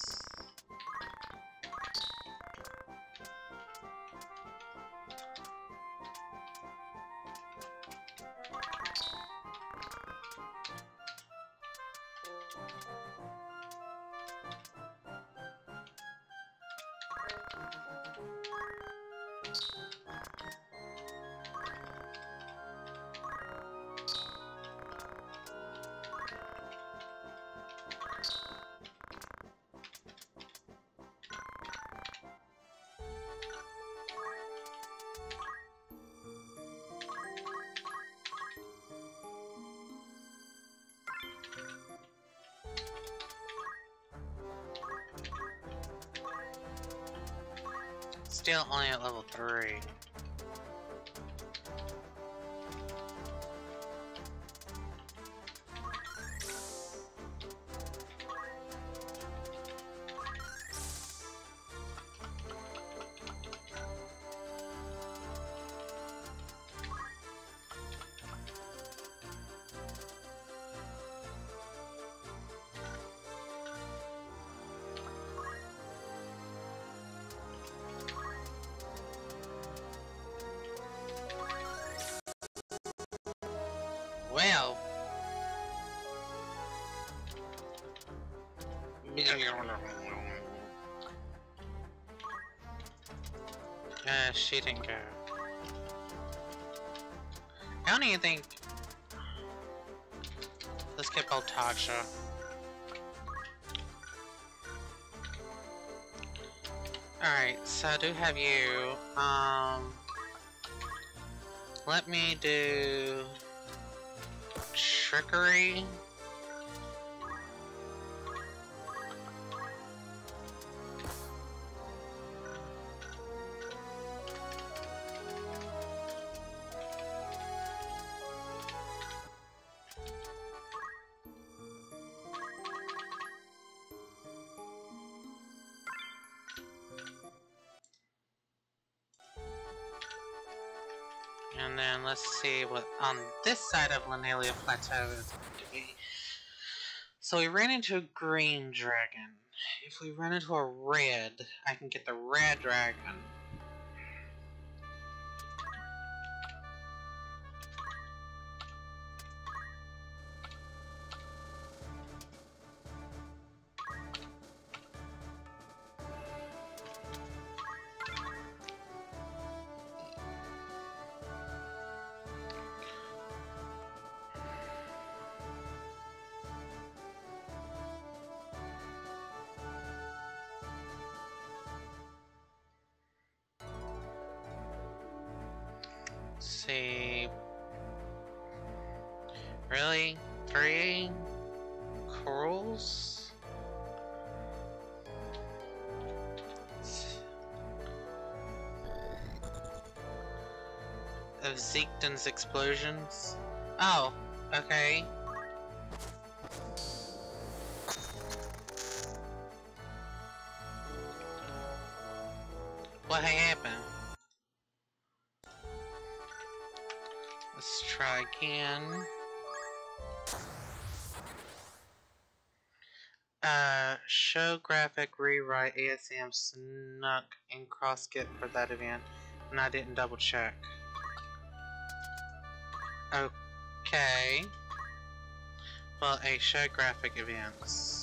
Still only at level 3. Well, she didn't go. I don't even think. Let's get both Taksha. Alright, so I do have you. Let me do trickery. And then let's see what on this side of Linealia Plateau is going to be. So we ran into a green dragon. If we run into a red, I can get the red dragon. see. Really? 3 corals? Of Zeekton's explosions? Oh, okay. What happened? Let's try again. Show graphic rewrite ASM snuck in cross-skip for that event, and I didn't double check. Okay. Well, a show graphic events.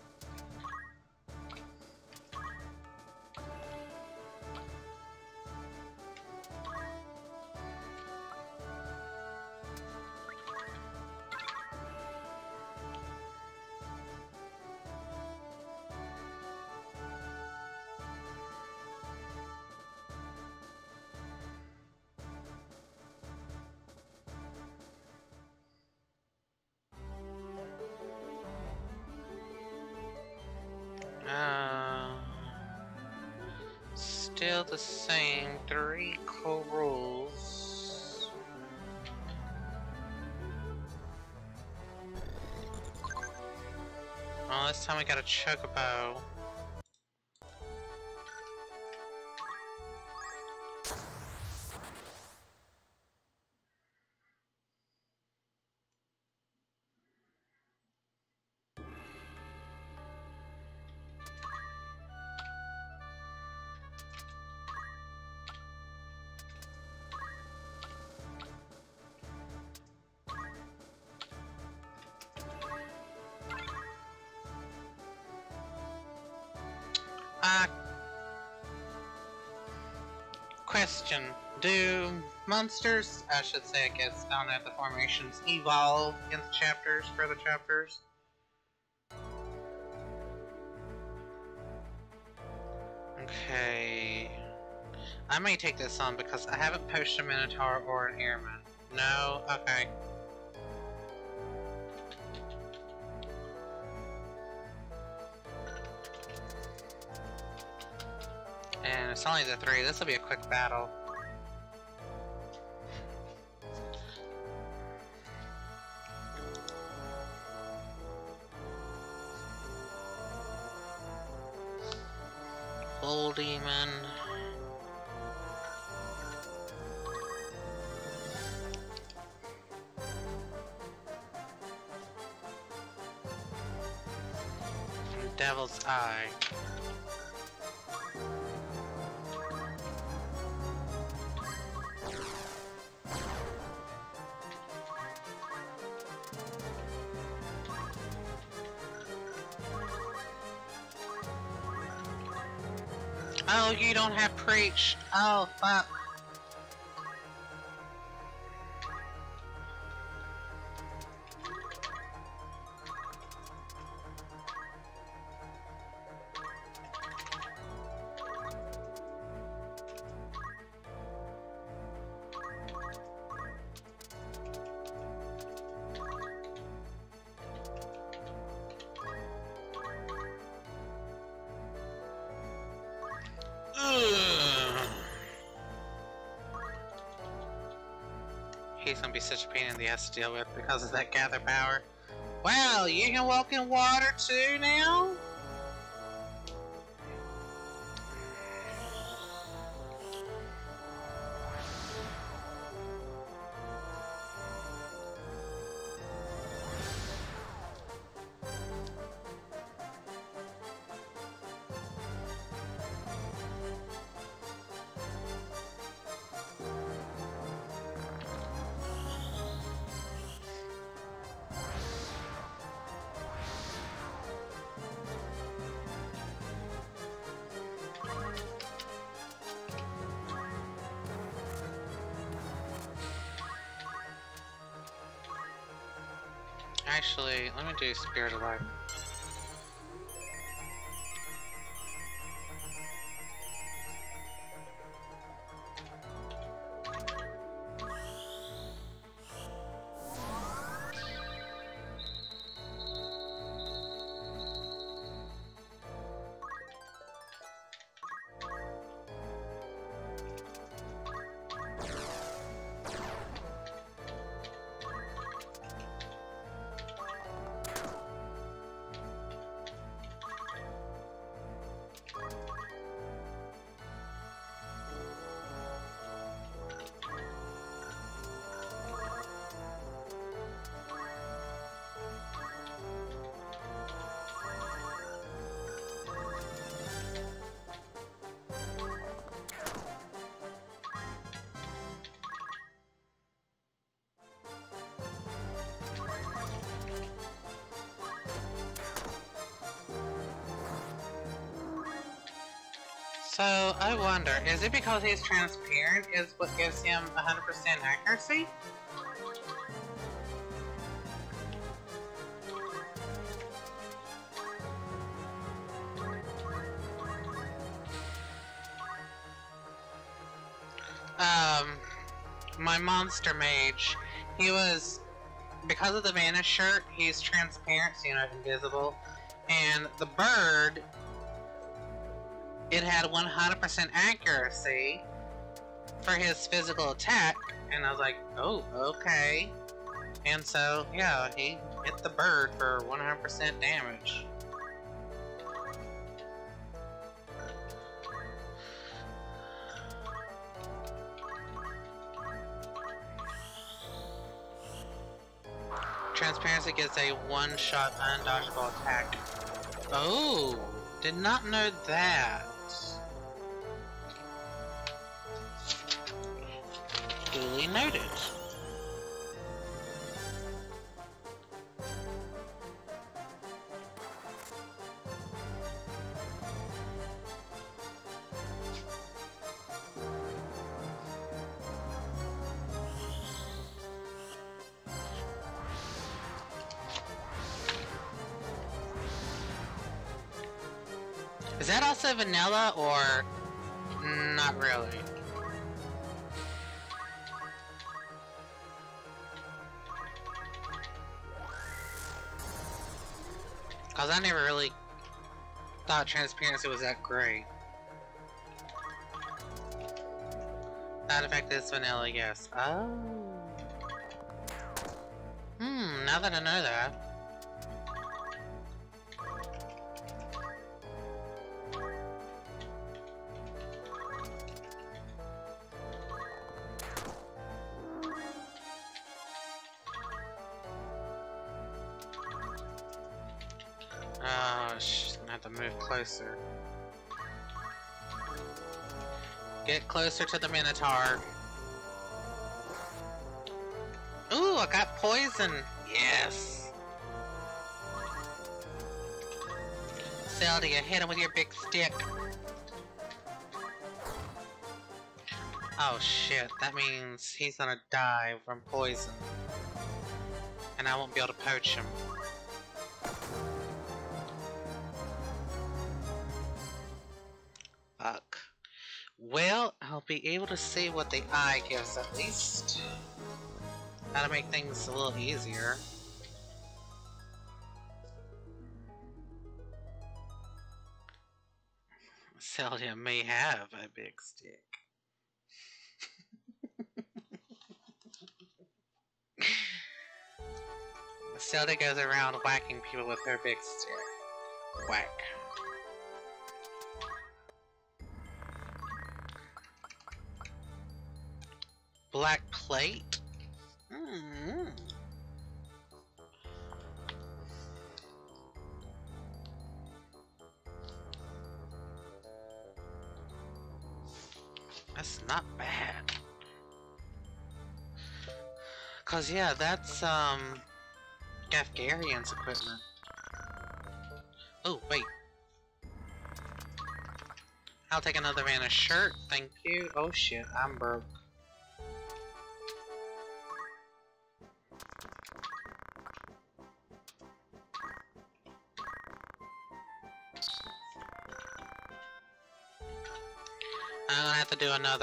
Still the same 3 corals. Oh, this time we got a chocobo. Question. Do monsters, I should say, I guess, down at the formations, evolve in the chapters, further chapters? Okay. I may take this on because I haven't pushed a Minotaur or an Airman. No? Okay. And it's only the 3. This will be a quick battle. Bull Demon. And Devil's Eye. Oh, you don't have Preach. Oh, fuck. He's gonna be such a pain in the ass to deal with because of that gather power. Wow, you can walk in water too now? Actually, let me do Spirit of Life. So, I wonder, is it because he's transparent is what gives him 100% accuracy? My monster mage, he was, because of the vanish shirt, he's transparent, so you're not invisible. And the bird, it had 100% accuracy for his physical attack, and I was like, oh, okay. And so, yeah, he hit the bird for 100% damage. Transparency gets a one-shot undodgeable attack. Oh, did not know that. Duly noted. Is that also vanilla, or not really? Cause I never really thought transparency was that great. Side effect is vanilla, yes. Oh. Now that I know that. Oh, she's gonna have to move closer. Get closer to the Minotaur. Ooh, I got poison! Yes! Zelda, hit him with your big stick. Oh shit, that means he's gonna die from poison. And I won't be able to poach him. Fuck. Well, I'll be able to see what the eye gives at least. That'll make things a little easier. Celia may have a big stick. Zelda goes around whacking people with her big stick. Whack. Black plate? That's not bad. Cause yeah, that's Gafgarian's equipment. Oh, wait. I'll take another Vanna shirt, thank you. Oh shit, I'm broke. I'm gonna have to do another,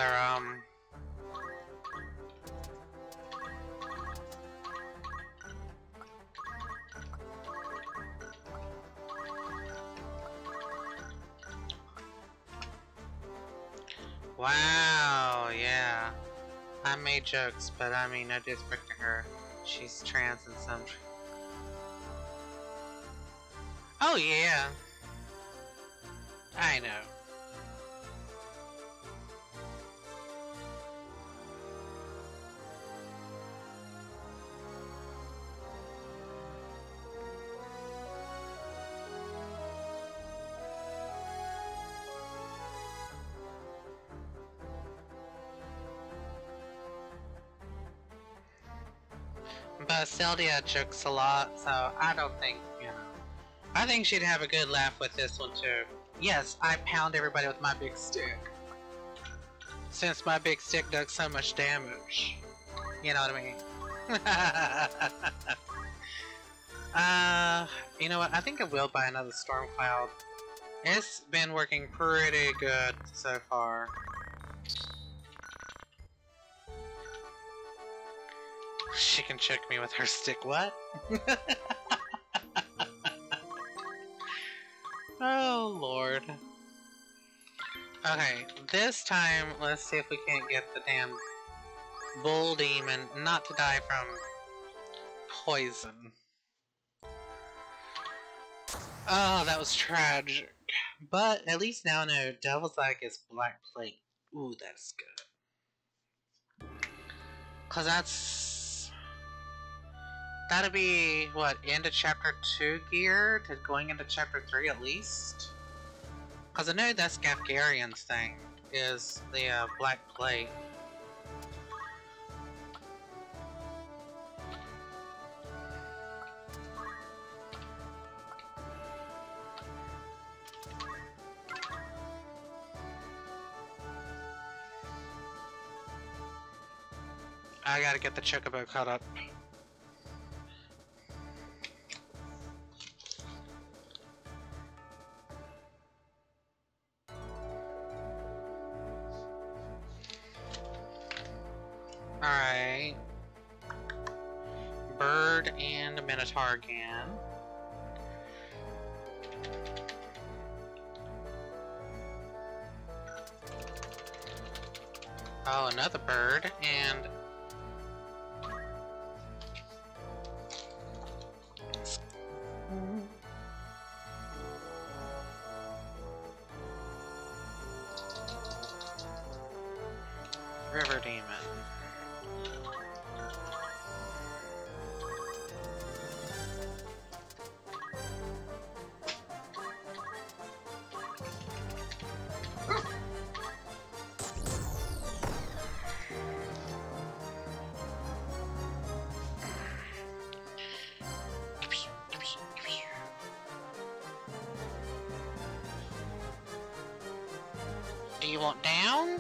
Wow, yeah. I made jokes, but I mean, no disrespect to her. She's trans in some... Oh, yeah. I know. But Zelda jokes a lot, so I don't think, you know, I think she'd have a good laugh with this one too. Yes, I pound everybody with my big stick. Since my big stick does so much damage. You know what I mean? You know what? I think I will buy another storm cloud. It's been working pretty good so far. She can check me with her stick, what? Oh, Lord. Okay, this time, let's see if we can't get the damn bull demon not to die from poison. Oh, that was tragic. But at least now I know Devil's Eye gets Black Plate. Ooh, that's good. Cause that'll be, what, end of chapter 2 gear to going into chapter 3 at least? Cause I know that's Gafgarian's thing, is the Black Plate. I gotta get the Chocobo caught up. Alright. Bird and Minotaur again. Oh, another bird, and River Demon. Do you want down?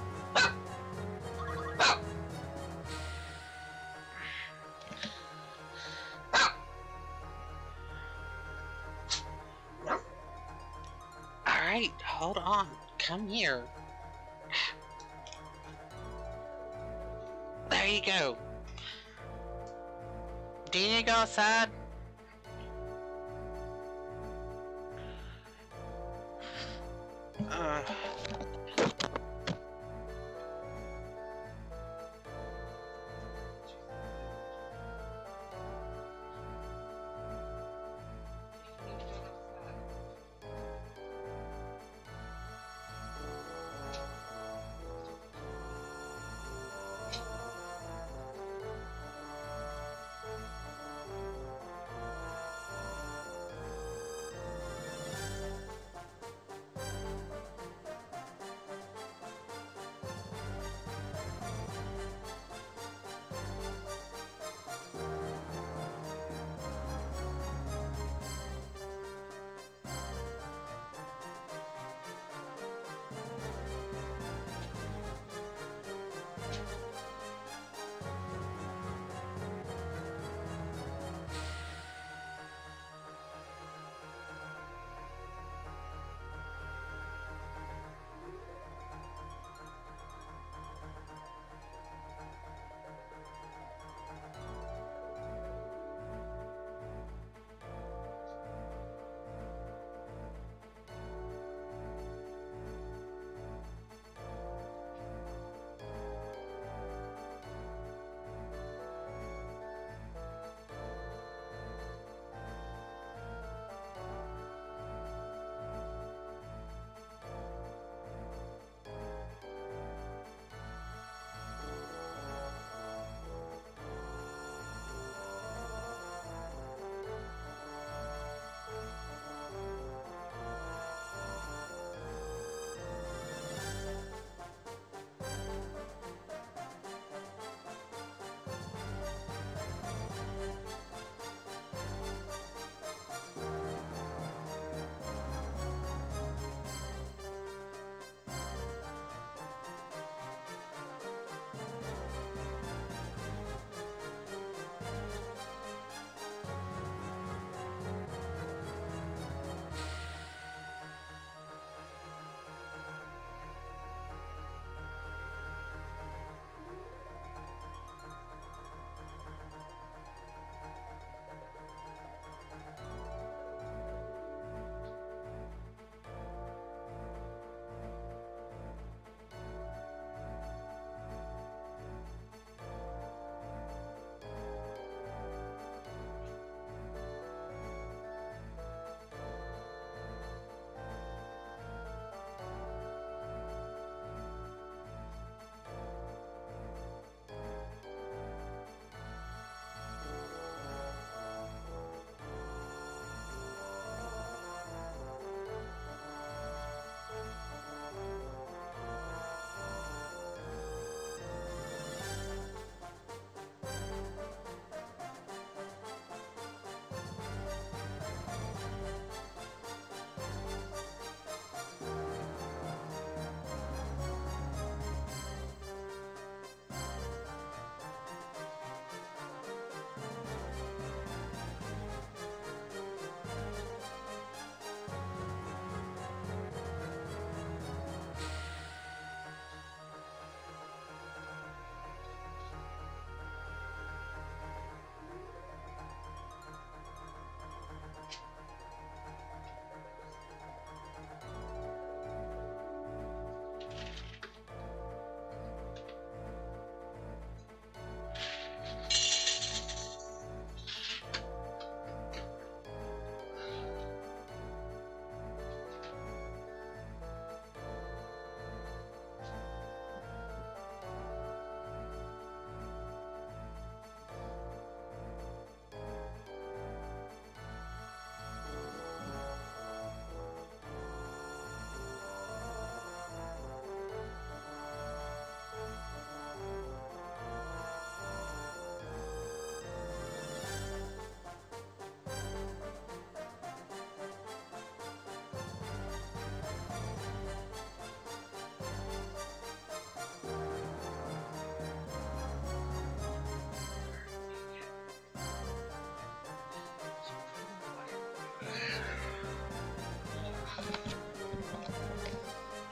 Alright, hold on. Come here. There you go. Do you go outside?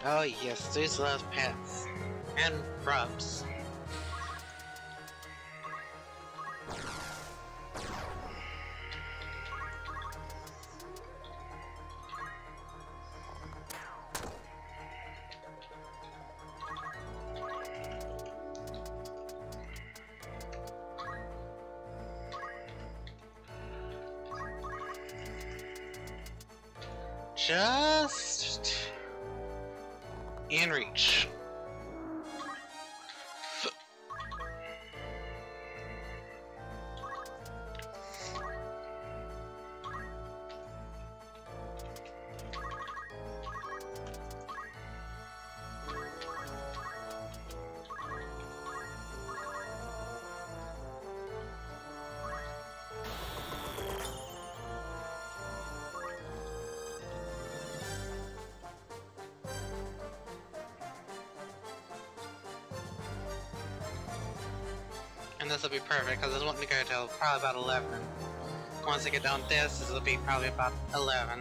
Oh yes, Zeus loves pets. And grubs. Just in reach. And this will be perfect because I want to go till probably about 11. Once I get done with this will be probably about 11.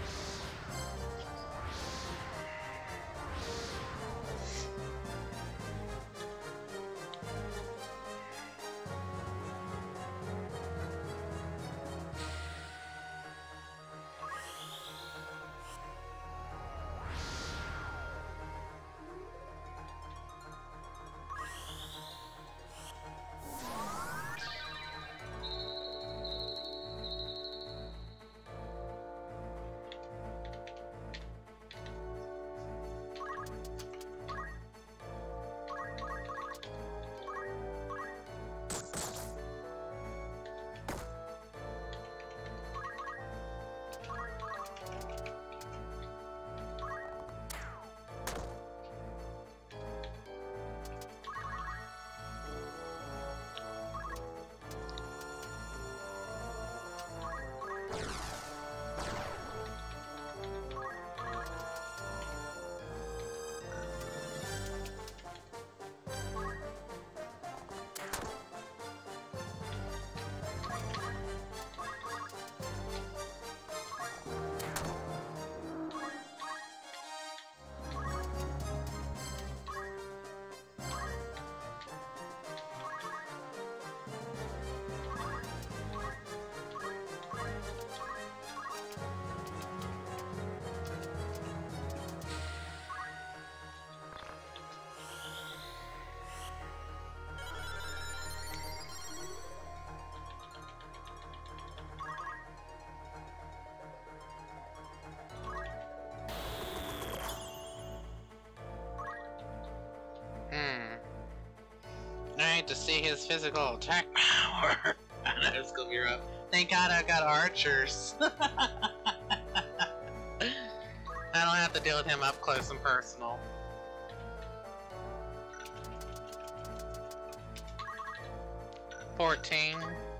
I need to see his physical attack power. I know it's gonna be rough. Thank God I got archers. I don't have to deal with him up close and personal. $14.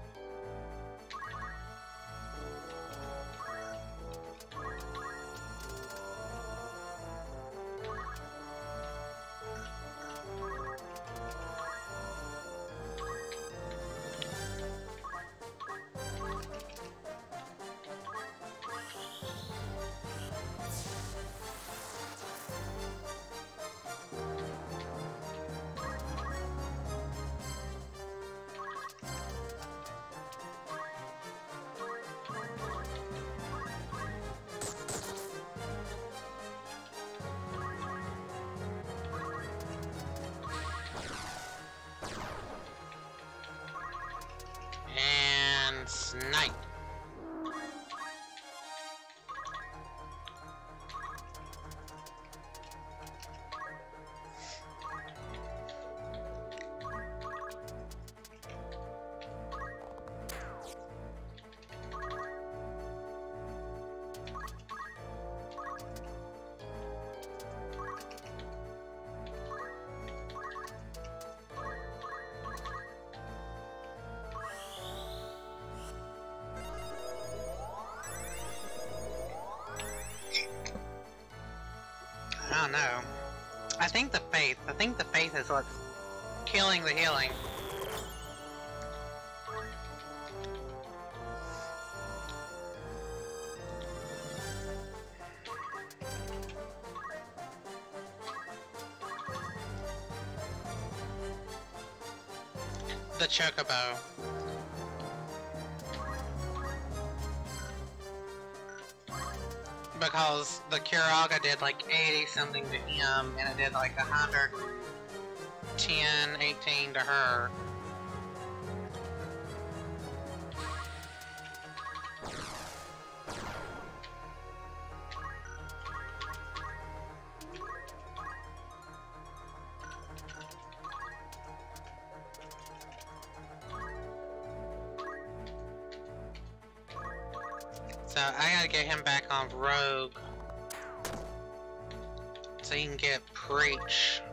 And snipe. I don't know. I think the faith is what's killing the healing. the chocobo. Because the Kiraga did like 80 something to him, and it did like 110, 18 to her. So I gotta get him back on Rogue so he can get Preach.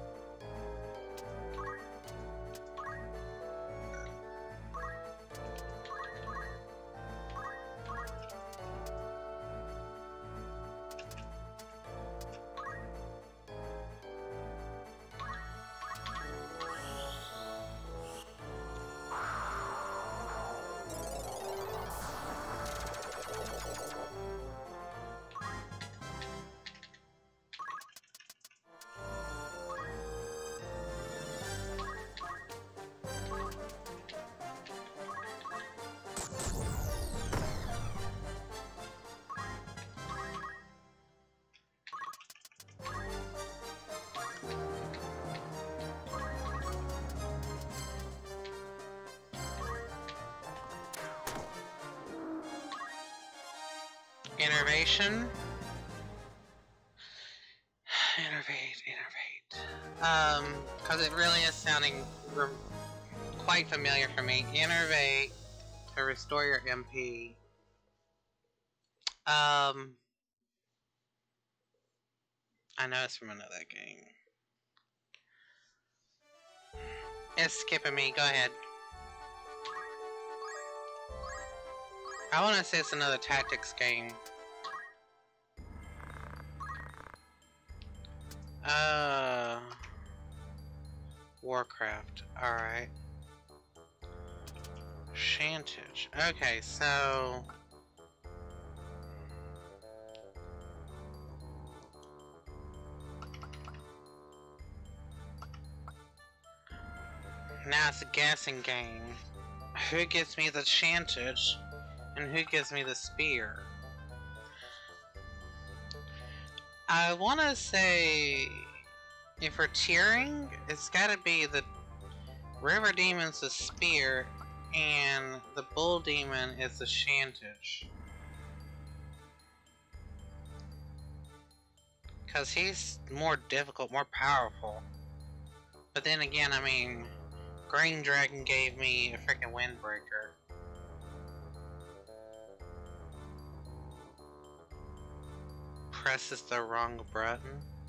Innervation. Innervate. Because it really is sounding quite familiar for me. Innervate to restore your MP. I know it's from another game. It's skipping me, go ahead. I want to say it's another tactics game. Warcraft, alright. Shantage. Okay, so... now it's a guessing game. Who gives me the Shantage? And who gives me the Spear? I wanna say... if we're tiering, it's gotta be the River Demon's the Spear, and the Bull Demon is the Shantage. Cause he's more difficult, more powerful. But then again, I mean, Green Dragon gave me a freaking Windbreaker. Presses the wrong button.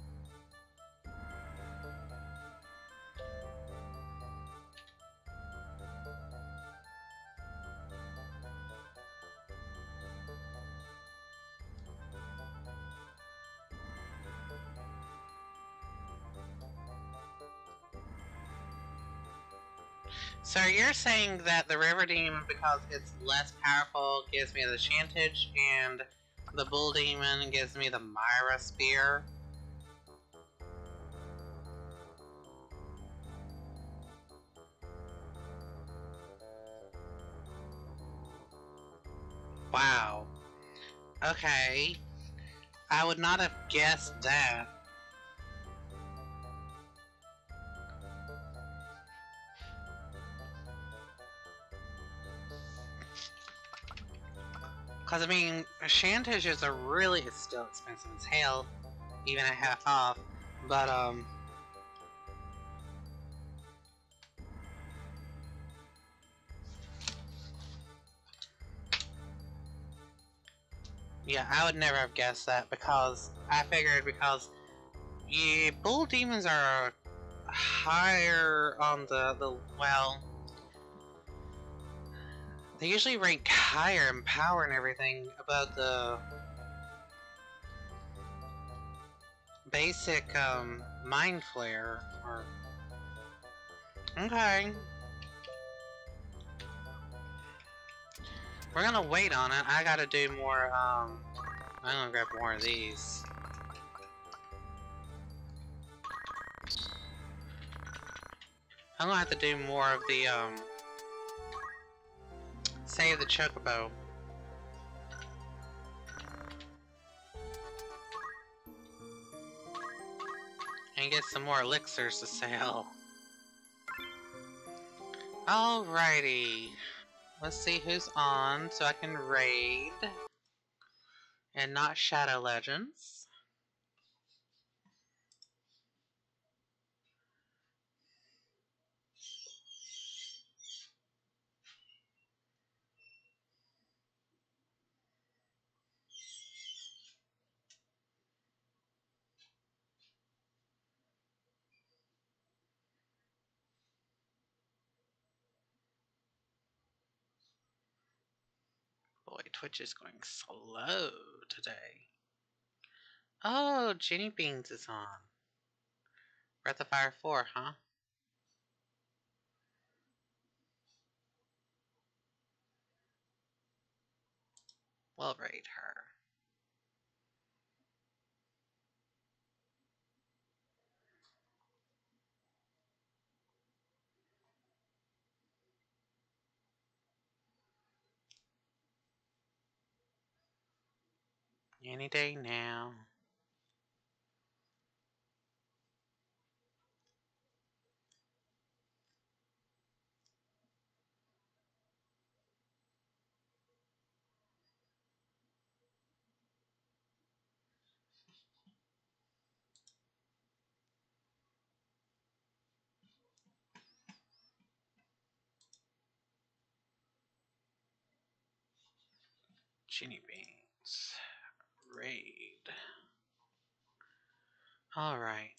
So you're saying that the River Demon, because it's less powerful, gives me the Shantage, and the Bull Demon gives me the Myra Spear? Wow. Okay. I would not have guessed that. Cause I mean, Shantage is it's still expensive as hell, even at half off, but yeah, I would never have guessed that, because I figured Bull Demons are higher on well, they usually rank higher in power and everything above the basic, Mind Flare, or... okay. We're gonna wait on it. I gotta do more, I'm gonna grab more of these. I'm gonna have to do more of the, save the chocobo. And get some more elixirs to sell. Alrighty. Let's see who's on so I can raid. And not Shadow Legends. Boy, Twitch is going slow today. Oh, Jenny Beans is on. Breath of Fire 4, huh? We'll raid her. Any day now. Jenny Beans. Raid. Alright.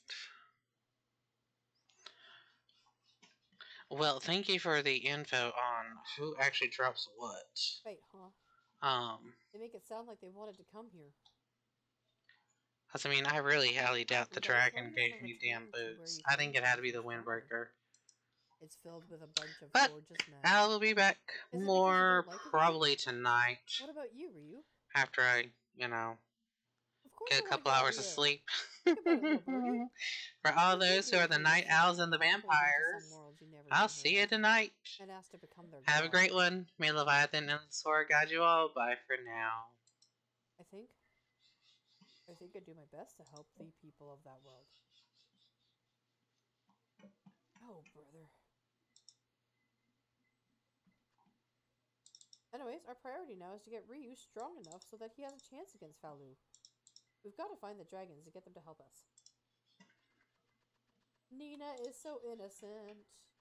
Well, thank you for the info on who actually drops what. Wait, huh? They make it sound like they wanted to come here. Cause I mean, I really highly doubt the dragon gave me damn boots. I think it had to be the windbreaker. It's filled with a bunch of But gorgeous men. I will be back more probably tonight. What about you, Ryu? After I, you know, get a couple hours of sleep. For all those who are the night owls and the vampires, I'll see you tonight. Have a great one. May Leviathan and Asura guide you all. Bye for now. I think I do my best to help the people of that world. Oh, brother. Anyways, our priority now is to get Ryu strong enough so that he has a chance against Falu. We've got to find the dragons and get them to help us. Nina is so innocent.